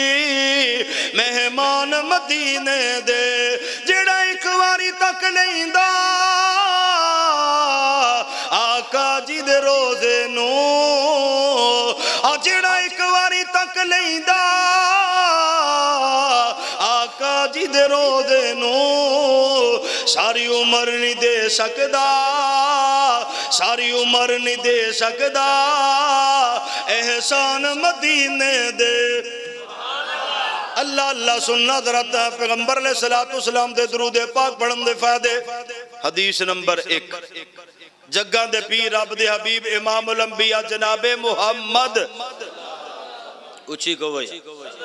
मेहमान मदीने दे जेड़ा एक वारी तक लैंदा आका जी दे रोज़े नू आ जेड़ा एक वारी तक लैंदा आका जी दे रोज़े नू सारी उम्र नहीं दे सकदा सारी उम्र नहीं दे सकदा एहसान मदीने दे अल्लाह अल्लाह सुनना जरा पैगंबर अलैहिस्सलाम दे दुरूद पाक पढ़न दे फायदे हदीस नंबर 1 जग्गा दे पीर रब दे हबीब इमामुल अंबिया जनाबे मुहम्मद उची को वही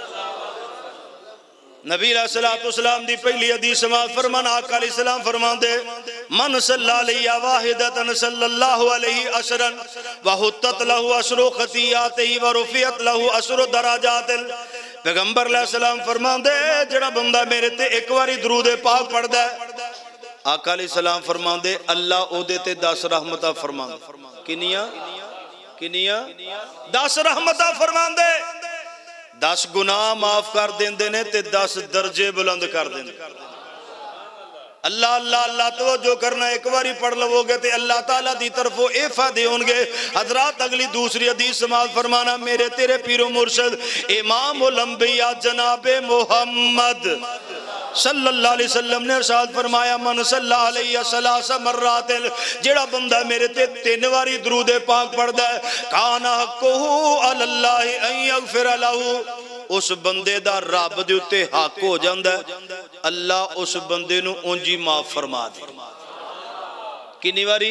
नबी अलैहिस्सलाम दी पहली हदीस समाअत फरमान आका अलैहिस्सलाम फरमांदे मन सल्ला अलैहि वाहिदतन सल्लल्लाहु अलैहि अशरन व हुत्तत लहु अशरु खतियातिही व रुफियत लहु अशरु दराजातिल पैगंबर अलैहिस्सलाम फरमांदे जेड़ा बंदा मेरे ते एक बारी दुरूद पाक पढ़दा है आका अलैहिस्सलाम फरमांदे अल्लाह ओदे ते 10 रहमतां फरमांदा किनियां किनियां 10 रहमतां फरमांदे 10 गुनाह माफ कर देंदे ने ते 10 दर्जे बुलंद कर देंदे अल्लाह अल्लाह अल्लाह तवज्जो करना एक बारी पढ़ लवोगे ते अल्लाह ताला दी तरफों ए फायदे होंगे हजरात अगली दूसरी हदीस समाअत फरमाना मेरे तेरे पीरो मुर्शिद इमामुल अंबिया जनाबे मुहम्मद सल्लल्लाहु अलैहि वसल्लम ने इरशाद फरमाया मन सल्ला अलैहि सलासा मर्रातिल जेड़ा बंदा मेरे ते 3 बारी दुरूद पाक पढ़दा है काना हक़्क़ुहु अलल्लाहि अन यग़फिर लहू उस बंदे दा रब दे उत्ते हक हो जांदा है अल्लाह उस बंदे नू उंजी माफ फरमा दे कितनी बारी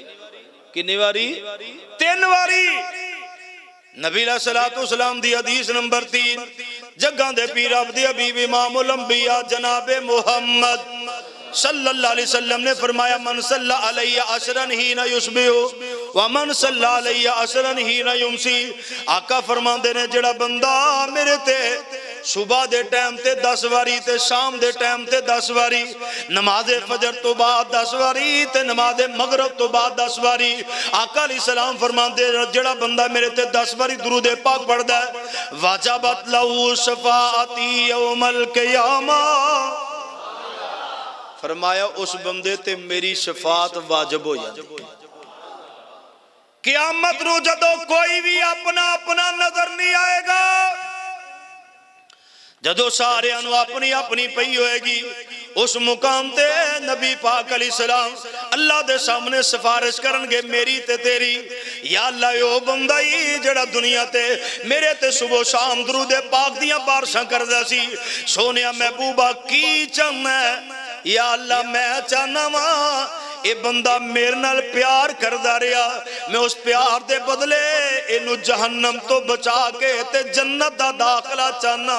3 बारी नबी अलैहिस्सलाम दी हदीस नंबर 3 जग्गा दे पीर रब दे हबीब इमामुल अंबिया जनाबे मुहम्मद सल्लल्लाहु अलैहि वसल्लम ने फरमाया मन सल्ला अलैहि अशरन हीना युस्बिहु व मन सल्ला अलैहि अशरन हीना युमसी आका फरमांदे ने जेड़ा बंदा मेरे ते सुबह दे टाइम ते 10 बारी ते शाम दे टाइम ते 10 बारी नमाज फजर तो बाद 10 बारी ते नमाज मगरिब तो बाद 10 बारी आका अलैहिस्सलाम फरमांदे जेड़ा बंदा मेरे ते 10 बारी दुरूद पाक पढ़दा है वाजबत लहू शफाअती यौमल क़ियामा फरमाया उस बंदे ते मेरी शफात वाजिब हो जाती क़यामत नूं जदों कोई भी अपना अपना नजर नहीं आएगा जदों सारे अपनी अपनी पई होएगी उस मुकाम ते नबी पाक अलैहिस्सलाम अल्लाह दे सामने सिफारिश करनगे मेरी ते तेरी या अल्लाह ओ बंदा ही जेड़ा दुनिया ते मेरे ते सुबह शाम दुरूद पाक दियां बारिशां करदा सी सोनिया महबूबा की चाहना या अल्लाह मैं चाहना वा ये बंदा मेरे नाल प्यार करदा रहा मैं उस प्यार दे बदले इनू जहन्नम तो बचा के ते जन्नत दा दाखला चाहना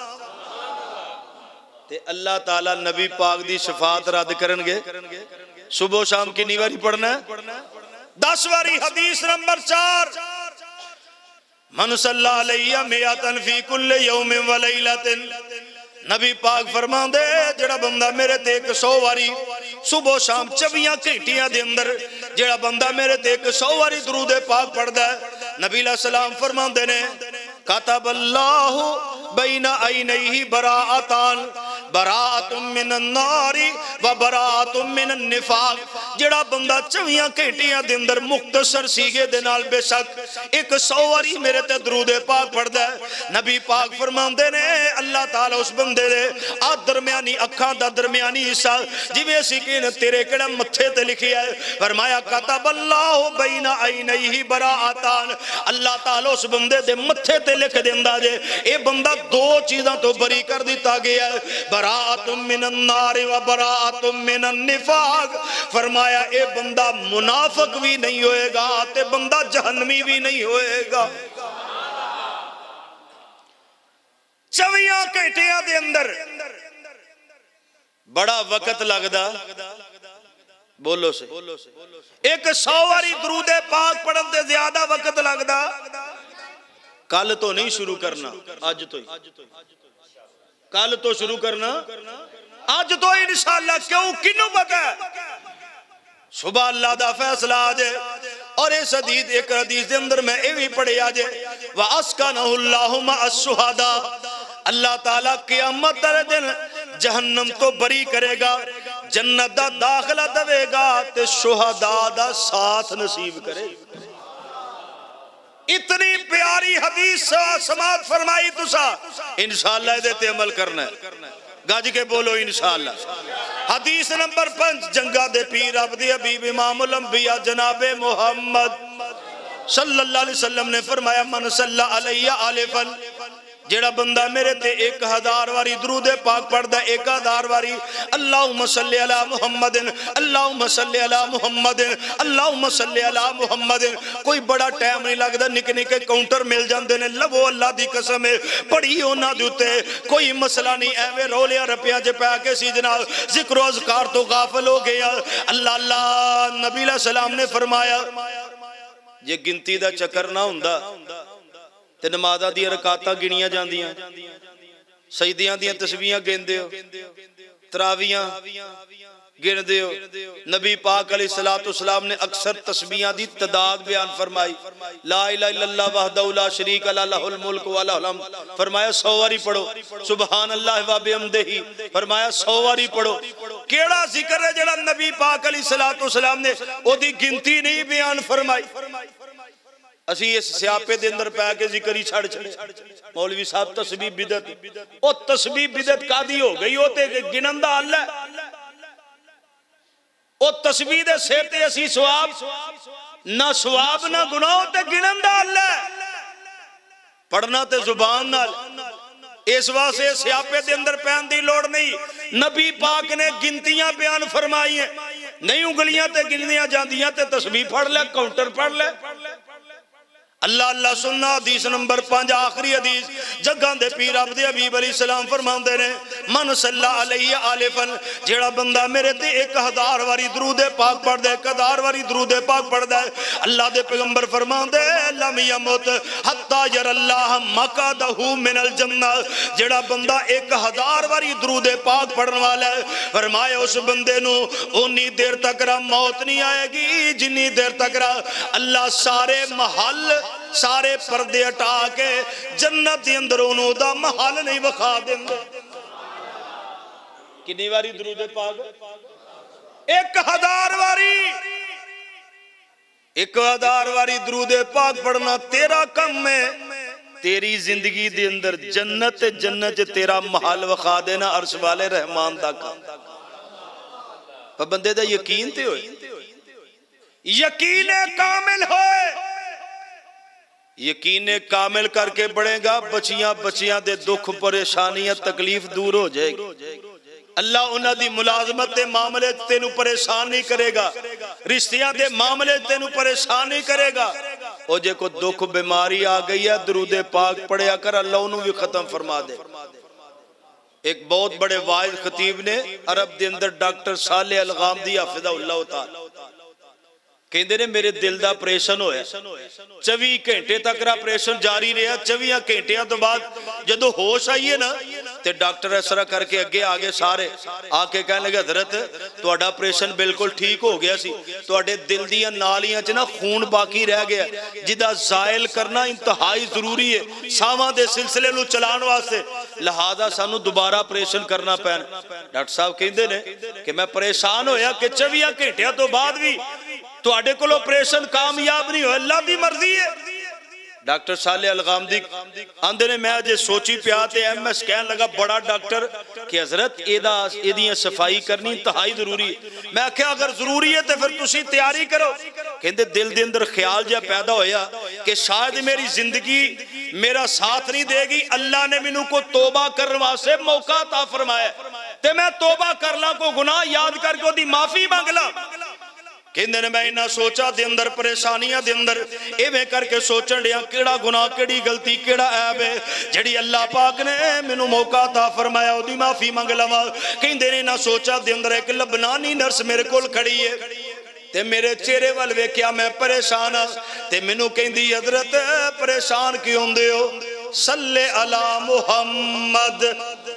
ते अल्लाह ताला नबी पाक दी शफात रद्द करनगे सुबह शाम कितनी बारी पढ़ना है 10 बारी हदीस नंबर 4 من صلی علیہ میاتن فی کل یوم و لیلتن، نبی پاک فرمان دے جڑا بندہ میرے تے 100 واری صبح شام 24 گھنٹیاں دے اندر جڑا بندہ میرے تے 100 واری درود پاک پڑھدا ہے، نبی علیہ السلام فرمان دے نے کتب اللہ بین عینیہ براءتان، براءت من النار و براءت من النفاق، جڑا بندہ 24 گھنٹیاں دے اندر مختصر سیغے دے نال بے شک 100 واری میرے تے درود پاک پڑھدا ہے، نبی پاک فرماندے نے اللہ تعالی اس بندے دے آ درمیانی اکھاں دا درمیانی حصہ جویں سکین تیرے کڑا متھے تے لکھیا ہے، فرمایا کتب اللہ بین عینیہ براءتان، اللہ تعالی اس بندے دے متھے تے لکھ دیندا جے اے بندہ 2 چیزاں تو بری کر دیتا گیا ہے، براءت من النار و براءت من النفاق، فرمایا اے بندہ منافق بھی نہیں ہوئے گا تے بندہ جہنمی بھی نہیں ہوئے گا۔ 24 گھنٹیاں دے اندر بڑا وقت لگدا، بولو سے 100 واری درود پاک پڑھن تے زیادہ وقت لگدا، کل تو نہیں شروع کرنا، آج تو ہی کل تو شروع کرنا، آج تو انشاءاللہ، کیوں کنوں پتہ ہے صبح اللہ دا فیصلہ آجے، اور اس حدیث ایک حدیث دے اندر میں ایوی پڑھے آجے وَأَسْكَنَهُ اللَّهُ مَعَ الشُّهَدَاءِ، اللہ تعالیٰ قیامت در دن جہنم تو بری کرے گا، جنت دا داخلہ دوے گا تے شہداء دا ساتھ نصیب کرے گا۔ اتنی پیاری حدیث سماعت فرمائی تسا، انشاءاللہ دیتے عمل کرنا ہے، گاج کے بولو انشاءاللہ۔ حدیث نمبر 5، جنگا دے پیر عبدی حبیب امام الانبیاء جناب محمد صلی اللہ علیہ وسلم نے فرمایا من صلی علیہ آلفا، جیڑا بندہ میرے تے 1000 واری درود پاک پڑھ دا 1000 واری اللہم صلی علی محمد اللہم صلی علی محمد اللہم صلی علی محمد، کوئی بڑا ٹائم نہیں لگدا، نکے نکے کاؤنٹر مل جاندے نے، لو اللہ دی قسم ہے پڑھی ہونا دیتے، کوئی مسئلہ نہیں، ایوے رولیا رپیاں جے پہ آکے سی جناب ذکر و اذکار تو غافل ہو گیا۔ اللہ اللہ نبی علیہ السلام نے فرمایا یہ گنتی دا چکر نہ ہوندا تے نمازہ دیا رکاتہ گنیاں جاندیاں، سجدیاں دیا تسبیحاں گندے ہو، تراویاں گندے ہو، نبی پاک علیہ السلام نے اکثر تسبیحاں دی تعداد بیان فرمائی، لا الہ الا اللہ وحدہ لا شریک لہ لہ الملک و لہ الحمد، فرمایا 100 واری پڑھو، سبحان اللہ و بحمدہ، فرمایا 100 واری پڑھو۔ کیڑا ذکر ہے جڑا نبی پاک علیہ السلام نے او دی گنتی نہیں بیان فرمائی؟ اسی اس سیاپے دے اندر پہ کے ذکر ہی چھڑ چھڑے، مولوی صاحب تسبیح بدعت، او تسبیح بدعت قادی ہو گئی ہوتے کہ گنندہ اللہ، او تسبیح دے سیتے اسی سواب نہ سواب نہ گناہ تے گنندہ اللہ، پڑھنا تے زبان نال، اس واسطے سیاپے دے اندر پہن دی لوڑ نہیں، نبی پاک نے گنتیاں بیان فرمائی ہیں، نہیں انگلیاں تے گنیاں جاندیاں تے تسبیح پڑھ لے، کاؤنٹر پڑھ لے، اللہ اللہ سننا۔ حدیث نمبر 5 آخری حدیث، جگاں دے پیر عبدی حبیب علیہ السلام فرماندے نے من صلی علیہ آلفا، جیڑا بندہ میرے تے 1000 واری درود پاک پڑھ دے، 1000 واری درود پاک پڑھ دے، اللہ دے پیغمبر فرماندے لم یمت حتی یر اللہ مقعدہ من الجنہ، جیڑا بندہ 1000 واری درود پاک پڑھن والا ہے، فرمایا اس بندے نو انی دیر تک موت نہیں آئے گی جنی دیر تک اللہ سارے محل سارے پردے اٹھا کے جنت دی اندر انہوں دا محل نہیں وکھا دیں گے۔ کتنی واری درود پاک؟ 1000 واری، 1000 واری درود پاک پڑھنا تیرا کم ہے، تیری زندگی دے اندر جنت جنت تیرا محل وکھا دینا عرش والے رحمان دا کام۔ پر بندے دا یقین تے ہوئے، یقین کامل ہوئے، یقین کامل کر کے بڑھے گا، بچیاں دے دکھ پریشانیاں تکلیف دور ہو جائے گی، اللہ انہاں دی ملازمت دے معاملے تینوں پریشان نہیں کرے گا، رشتیاں دے معاملے تینوں پریشان نہیں کرے گا، او جے کو دکھ بیماری آ گئی ہے درود پاک پڑھیا کر، اللہ انہوں بھی ختم فرما دے۔ ایک بہت بڑے واعظ خطیب نے عرب دے اندر ڈاکٹر صالح الغامدی حفظہ اللہ تعالی کہندے نے میرے دل دا آپریشن ہویا 24 گھنٹے تک آپریشن جاری رہا 24 گھنٹیاں تو بعد جدو ہوش آئیے نا تے ڈاکٹر اس طرح کر کے اگے آگے سارے آ کے کہنے لگے حضرت تہاڈا آپریشن بالکل ٹھیک ہو گیا سی تہاڈے دل دیاں نالیاں چ نا خون باقی رہ گیا جدا زائل کرنا انتہائی ضروری ہے ساواں دے سلسلے نو چلان واسطے لہذا سانو دوبارہ آپریشن کرنا پینا ڈاکٹر صاحب کہندے نے کہ میں پریشان ہویا کہ 24 گھنٹیاں تو بعد بھی تواڈے کول آپریشن کامیاب نہیں ہویا اللہ دی مرضی ہے ڈاکٹر صالح الغامدی آندے نے میں اجے سوچی پیا تے ایم ایس کہن لگا بڑا ڈاکٹر کہ حضرت ایدیاں صفائی کرنی انتہائی ضروری ہے میں کہا اگر ضروری ہے تے پھر تسی تیاری کرو کہندے دل دے اندر خیال جا پیدا ہویا کہ شاید میری زندگی میرا ساتھ نہیں دے گی اللہ نے مینوں کو توبہ کرنے واسطے موقع عطا فرمایا تے میں توبہ کر لاں کو گناہ یاد کر کے دی معافی مانگ لاں کہندے نے میں انہاں سوچا دے اندر پریشانیاں دے اندر ایویں کر کے سوچن ڈیا کیڑا گناہ کیڑی غلطی کیڑا عیب ہے جڑی اللہ پاک نے مینوں موقع عطا فرمایا او دی معافی منگ لواں کہندے نے نہ سوچا دے اندر ایک لبنانی نرس میرے کول کھڑی ہے تے میرے چہرے ول ویکھیا میں پریشان ہاں تے مینوں کہندی حضرت پریشان کیوں ہوندے ہو صلی علی محمد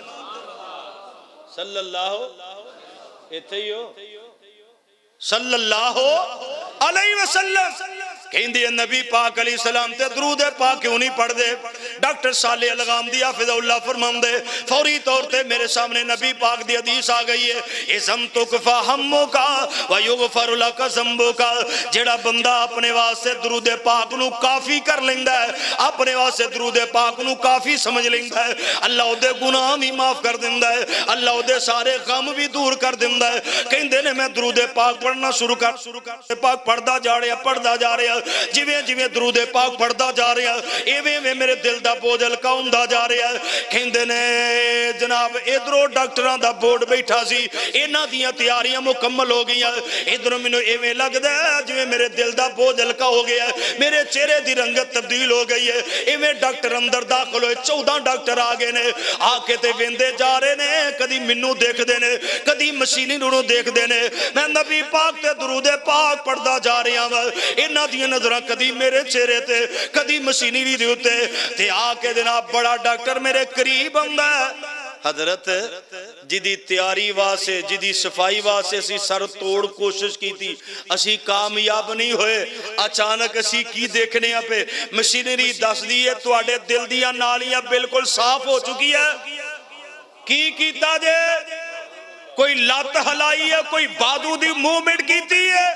صلی اللہ ایتھے ہی ہو صلی اللہ علیہ وسلم کہندی ہے نبی پاک علیہ السلام تے درود پاک کیوں نہیں پڑھ دے ڈاکٹر صالح الغامدی حافظ اللہ فرمان دے فوری طور تے میرے سامنے نبی پاک دی حدیث آ گئی ہے ازم تکفا ہموں کا ویغفر لکا ذنبوں کا جڑا بندہ اپنے واسطے درود پاک نو کافی کر لیندہ ہے اپنے واسطے درود پاک نو کافی سمجھ لیندہ ہے اللہ دے گناہ بھی معاف کر دیندہ ہے اللہ دے سارے غم بھی دور کر دیندہ ہے کہندے نے میں درود پاک پڑھنا شروع کر پاک پڑھدا جا رہا جویں جویں درود پاک پڑھدا جا رہا ایویں میرے دل دا بوجھ ہلکا ہوندا جا رہا کہندے نے جناب ادھروں ڈاکٹراں دا بورڈ بیٹھا سی انہاں دیاں تیاریاں مکمل ہو گئیاں ادھروں مینوں ایویں لگدا ہے جویں میرے دل دا بوجھ ہلکا ہو گیا میرے چہرے دی رنگت تبدیل ہو گئی ہے ایویں ڈاکٹر اندر داخل ہوئے 14 ڈاکٹر آ گئے نے آ کے تے ویندے جا رہے نے کدی مینوں دیکھدے نے کدی مشینی نوں دیکھدے نے میں نبی پاک تے درود پاک پڑھدا جا رہا ہاں انہاں دی نظراں کدی میرے چہرے تے کدی مشینری دے اوتے تے آ کے جناب بڑا ڈاکٹر میرے قریب آندا ہے حضرت جدی تیاری واسے جدی صفائی واسے اسی سر توڑ کوشش کی تھی اسی کامیاب نہیں ہوئے اچانک اسی کی دیکھنے پہ مشینری دس دی ہے تواڈے دل دیاں نالیاں بالکل صاف ہو چکی ہے کی کیتا جے کوئی لات ہلائی ہے کوئی بادو دی موومنٹ کیتی ہے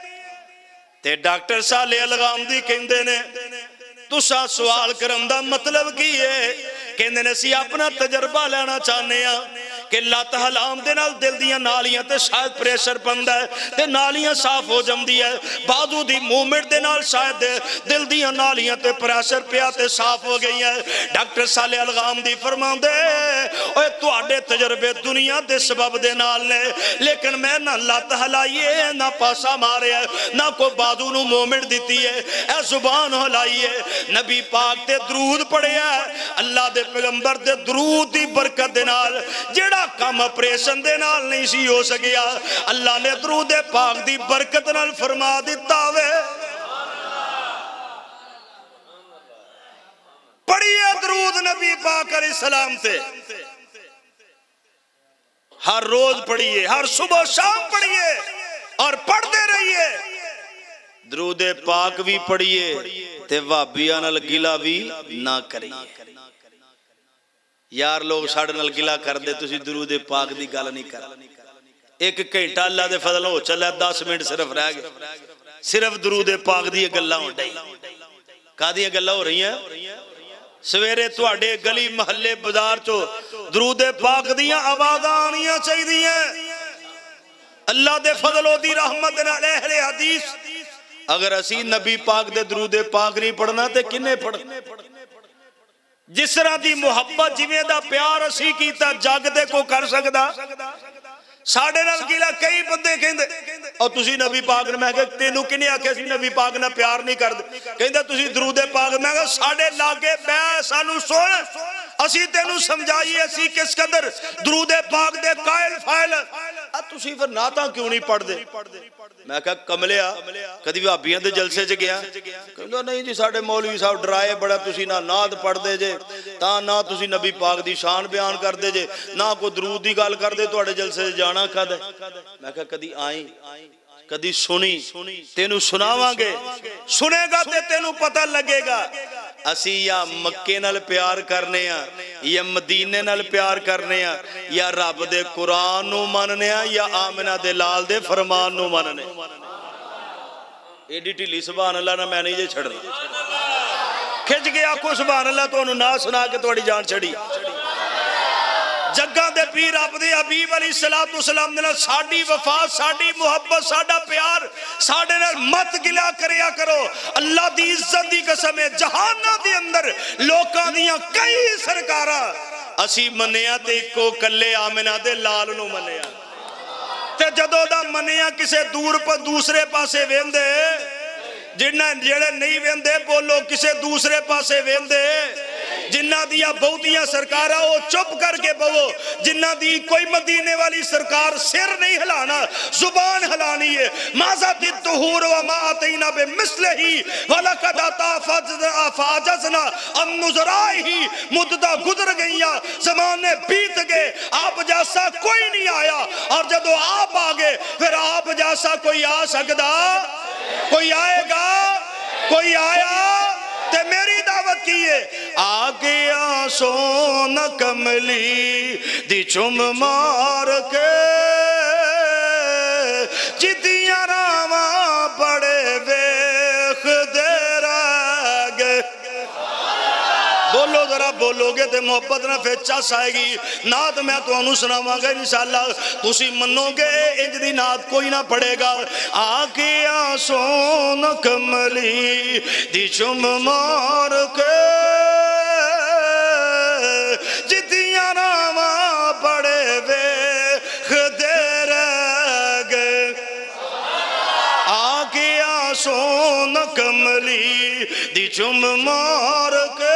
تے ڈاکٹر صالح الغامدی کہندے نے تساں سوال کرن دا مطلب کی ہے کہندے نے سی اپنا تجربہ لینا چاہنے ہاں کہ لات ہلام دے نال دل دیاں نالیاں تے شاید پریشر پندا ہے تے نالیاں صاف ہو جاندی ہے بازو دی موومنٹ دے نال شاید دل دیاں نالیاں تے پریشر پیا تے صاف ہو گئی ہے ڈاکٹر صالح الغامدی فرماندے اوے تواڈے تجربے دنیا دے سبب دے نال نے لیکن میں نہ لات ہلائی ہے نہ پاسا ماریا نہ کوئی بازو نو موومنٹ دتی ہے اے زبان ہلائی ہے نبی پاک تے درود پڑھیا ہے اللہ دے پیغمبر دے درود دی برکت دے نال جڑا کام آپریشن دے نال نہیں سی ہو سکیا اللہ نے درود پاک دی برکت نال فرما دیتا وے پڑھیے درود نبی پاک علیہ السلام تے ہر روز پڑھیے ہر صبح شام پڑھیے اور پڑھتے رہیے درود پاک بھی پڑھیے تے وہابیاں نال گلا بھی نہ کریے یار لوگ ساڑھے نال گلا کر دے تسی درود پاک دی گل نہیں کر ایک گھنٹہ اللہ دے فضل ہو چلا 10 منٹ صرف رہ گئے صرف درود پاک دی گلاں ہو ڈئی کا دی گلاں ہو رہی ہیں سویرے تواڈے گلی محلے بازار چو درود پاک دیاں آوازاں آنیاں چاہیے اللہ دے فضل و دی رحمت نال اہل حدیث اگر اسی نبی پاک دے درود پاک نہیں پڑھنا تے کنے پڑھنا جس طرح دی محبت جویں دا پیار اسی کیتا جگ دے کو کر سکدا ساڑھے نال گلا کئی بندے کہندے اور تسی نبی پاک نے میں کہا تینوں کنے آکھے سی نبی پاک نے پیار نہیں کر دے کہندے تسی درود پاک میں کہا ساڑھے لاگے بے سانو سن اسی تینوں سمجھائیے اسی کس قدر درود پاک دے قائل فائل تسی پھر نعتاں کیوں نہیں پڑھ دے میں کہا کملیا کدی وہابیاں دے جلسے چ گیا کہندا نہیں جی ساڈے مولوی صاحب ڈرائے بڑا تسی نہ نعت پڑھ دے جے تاں نہ تسی نبی پاک دی شان بیان کر دے جے نہ کوئی درود دی گل کر دے تواڈے جلسے جانا کد میں کہا کدی آئیں کدی سنی تینوں سناواں گے سنے گا تے تینوں پتہ لگے گا اسی یا مکے نال پیار کرنے ہیں یا مدینے نال پیار کرنے ہیں یا رب دے قرآن نو مننے ہیں یا آمنہ دے لال دے فرمان نو مننے ایڈی ٹھلی سبحان اللہ نہ میں نہیں جے چھڑنا کھچ گیا کو سبحان اللہ تو انہوں نہ سنا کے توڑی جان چھڑی جگہ دے پیر آپ دے حبیب علیہ السلام نے ساڑی وفات ساڑی محبت ساڑا پیار ساڑے نے مت گلا کریا کرو اللہ دی عزت دی قسم ہے جہانہ دی اندر لوکاں دیاں کئی سرکارہ اسی منیا تے کو کلے آمنہ دے لال نو منیا تے جدو دا منیا کسے دور پر دوسرے پاسے ویندے جنہ جڑے نہیں ویندے بولو کسے دوسرے پاسے ویندے جنہ دیا بہتیاں سرکارہ وہ چپ کر کے بہو جنہ دی کوئی مدینے والی سرکار سر نہیں ہلانا زبان ہلانی ہے مازا تِتُّہور وَمَا آتَيْنَا بِمِثْلِهِ وَلَقَدْ فَاجَزْنَا النُّزْرَائِهِ مددہ گزر گئیاں زمانے بیت گئے آپ جیسا کوئی نہیں آیا اور جب آپ آگے پھر آپ جیسا کوئی آ سکتا کوئی آئے گا کوئی آیا تے میری دعوت کیے آگیا سون کملی دی چم مار کے جدیاں راواں بڑے ویخ دے رہ گئے بولو ذرا بولو گے تے محبت نہ پھر چاس آئے گی نعت میں تو انہوں سناواں گا انشاءاللہ تسی منو گے انج دی نعت کوئی نہ پڑے گا آگیا سون کملی دی چم مار کے جدیاں راواں بڑے ویخ دے رہ گئے آگیا سون کملی دی چم مار کے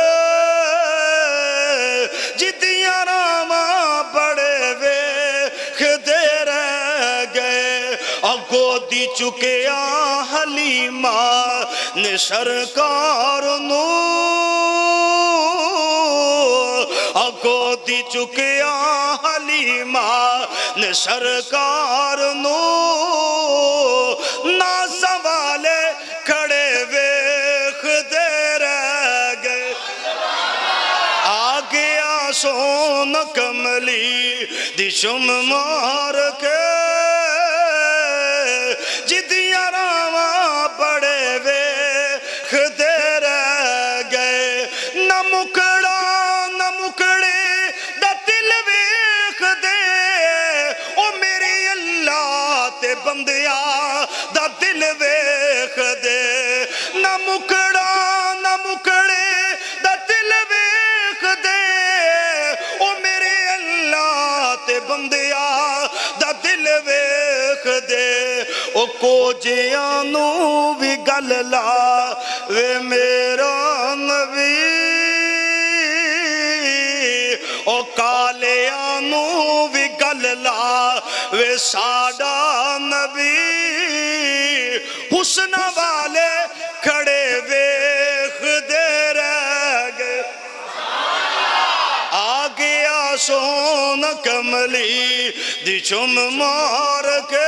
جدیاں راواں بڑے ویخ دے رہ گئے اگو دی چکیا حلیمہ نے سرکار نو اگو دی چکیا حلیمہ نے سرکار نو نہ سوالے کھڑے ویخ دے رہ گئے آگیا سون کملی دی چم مار کے جدیاں راواں بڑے ویخ دے رہ گئے نہ مکڑا نہ مکڑے دا دل ویخ دے او میری اللہ تے بندیا دا دل ویخ دے نہ مکڑا نہ مکڑے دا دل ویخ دے او میرے اللہ تے بندیا دا دل ویخ دے او کو جیانو بھی گل لا وے میرا نبی او کالیانو بھی گل لا وے ساڑا نبی حسن والے کھڑے ویخ دے رہ گئے آگیا سون کملی دی چم مار کے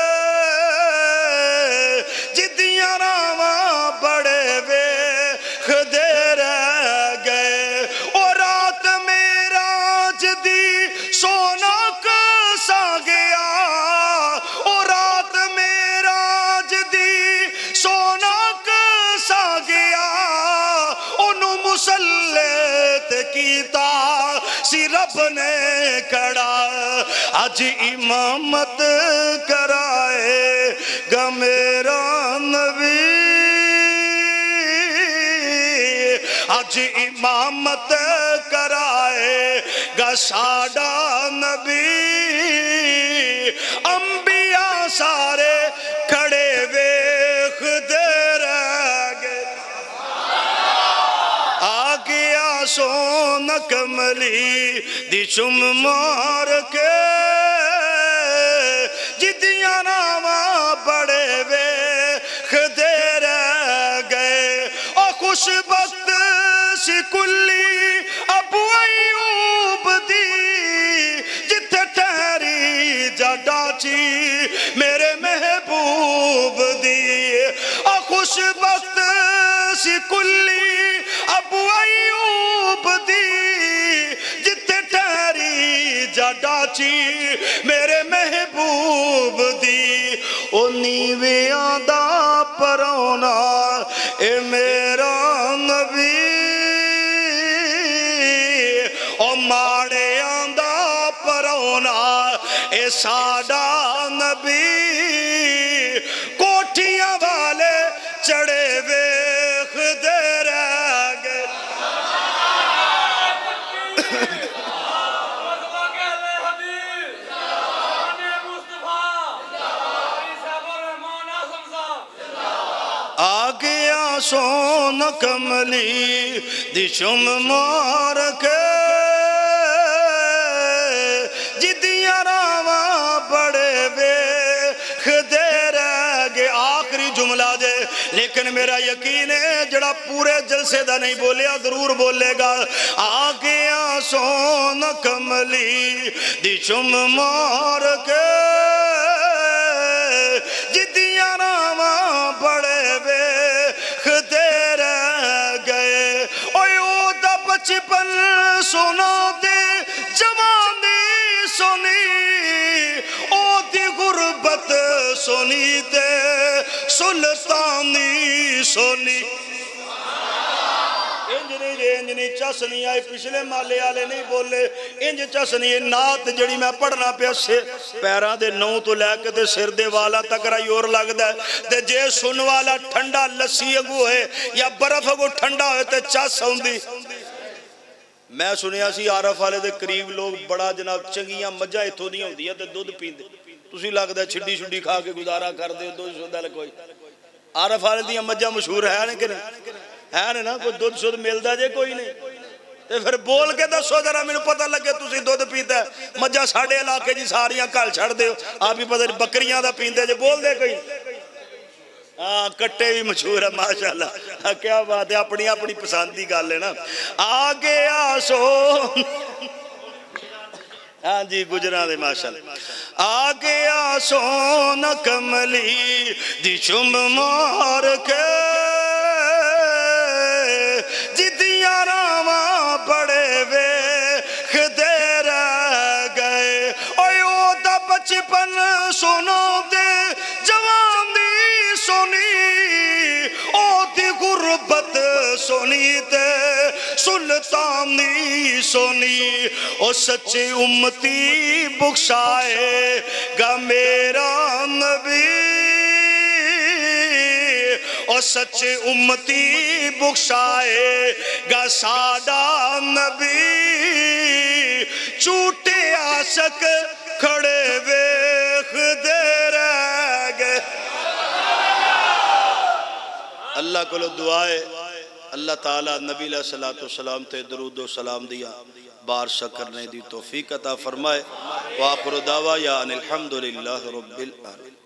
جدیاں راواں بڑے ویخ دے رہ گئے اور رات معراج دی سونا کسا گیا اور رات معراج دی سونا کسا گیا انہوں مسلط کیتا سی رب نے کڑا آج امامت کرائے گا میرا نبی آج امامت کرائے گا ساڑا نبی انبیاء سارے کھڑے ویخ دے رہ گئے آگیا سون کملی دی چم مار کے جدیاں راواں بڑے ویکھدے رہ گئے او خوش بخت سی کلی ابو ایوب دی جتھے ٹھہری جا ڈاچی میرے محبوب دی او خوش بخت سی کلی ابو ایوب دی جتھے ٹھہری جا ڈاچی میرے محبوب دی او نیویاں دا پرونا اے میرا نبی او ماڑیاں دا پرونا اے ساڈا نبی کوٹھیاں والے چڑھے ویکھدے رہ گئے آ گیا سون کملی دی چم مار کے جدیاں راواں بڑے ویکھدے رہ گئے آخری جملہ دے لیکن میرا یقین ہے جڑا پورے جلسے دا نہیں بولیا ضرور بولے گا آ گیا سون کملی دی چم مار کے جدیاں راواں بڑے ویکھدے رہ گئے اوے او دا بچپن سونا دے جوانی سونی او دی غربت سونی تے سلطانی سونی انج نہیں چس نہیں آئے پچھلے مالے آلے نہیں بولے انج چس نہیں ہے نات جڑی میں پڑھنا پیا پیران دے نو تو لے کے دے سر دے والا تک رائی اور لگ دے دے جے سن والا ٹھنڈا لسی اگو ہے یا برف اگو ٹھنڈا ہوئے تے چس ہوندی میں سنیا سی عارف والے دے قریب لوگ بڑا جناب چنگیاں مجھا اتھو نہیں ہوندی ہے تے دودھ پیندے تسی لگ دے چھڑی چھڑی کھا کے گزارا کر دے دودھ شدہ لکوئی عارف والے دیاں مجھا مشہور ہے نہیں کہ ہے نا کوئی دودھ شدہ ملدہ جے کوئی نہیں تے پھر بول کے دسو ذرا میں پتہ لگے تسی دودھ پیتا ہے مجھا ساڑھے علاقے جی ساریاں کال چھڑ دے آپ ہی پتہ بکریاں دا پیندے جے بول دے کوئی کٹے بھی مشہور ہے ماشاءاللہ کیا بات ہے اپنی اپنی پسندی گال ہے نا آگے آسو ہاں جی گجران دے ماشاءاللہ آگے آسو نکملی دی چم مار کے جدیاں راواں بڑے ویکھدے رہ گئے اوے او دا بچپن سنو دے جوانی سونی او دی غربت سونی تے سلطانی سونی او سچے امتی بخشائے گا میرا نبی او سچے امتی بخشائے گا ساڈا نبی چوٹے عاشق کھڑے ویکھدے رہ گئے اللہ کو لو دعائے اللہ تعالیٰ نبی علیہ السلام تے درود و سلام دیا بار شکرنے دی توفیق عطا فرمائے وآخر دعویٰ یا ان الحمدللہ رب العالمین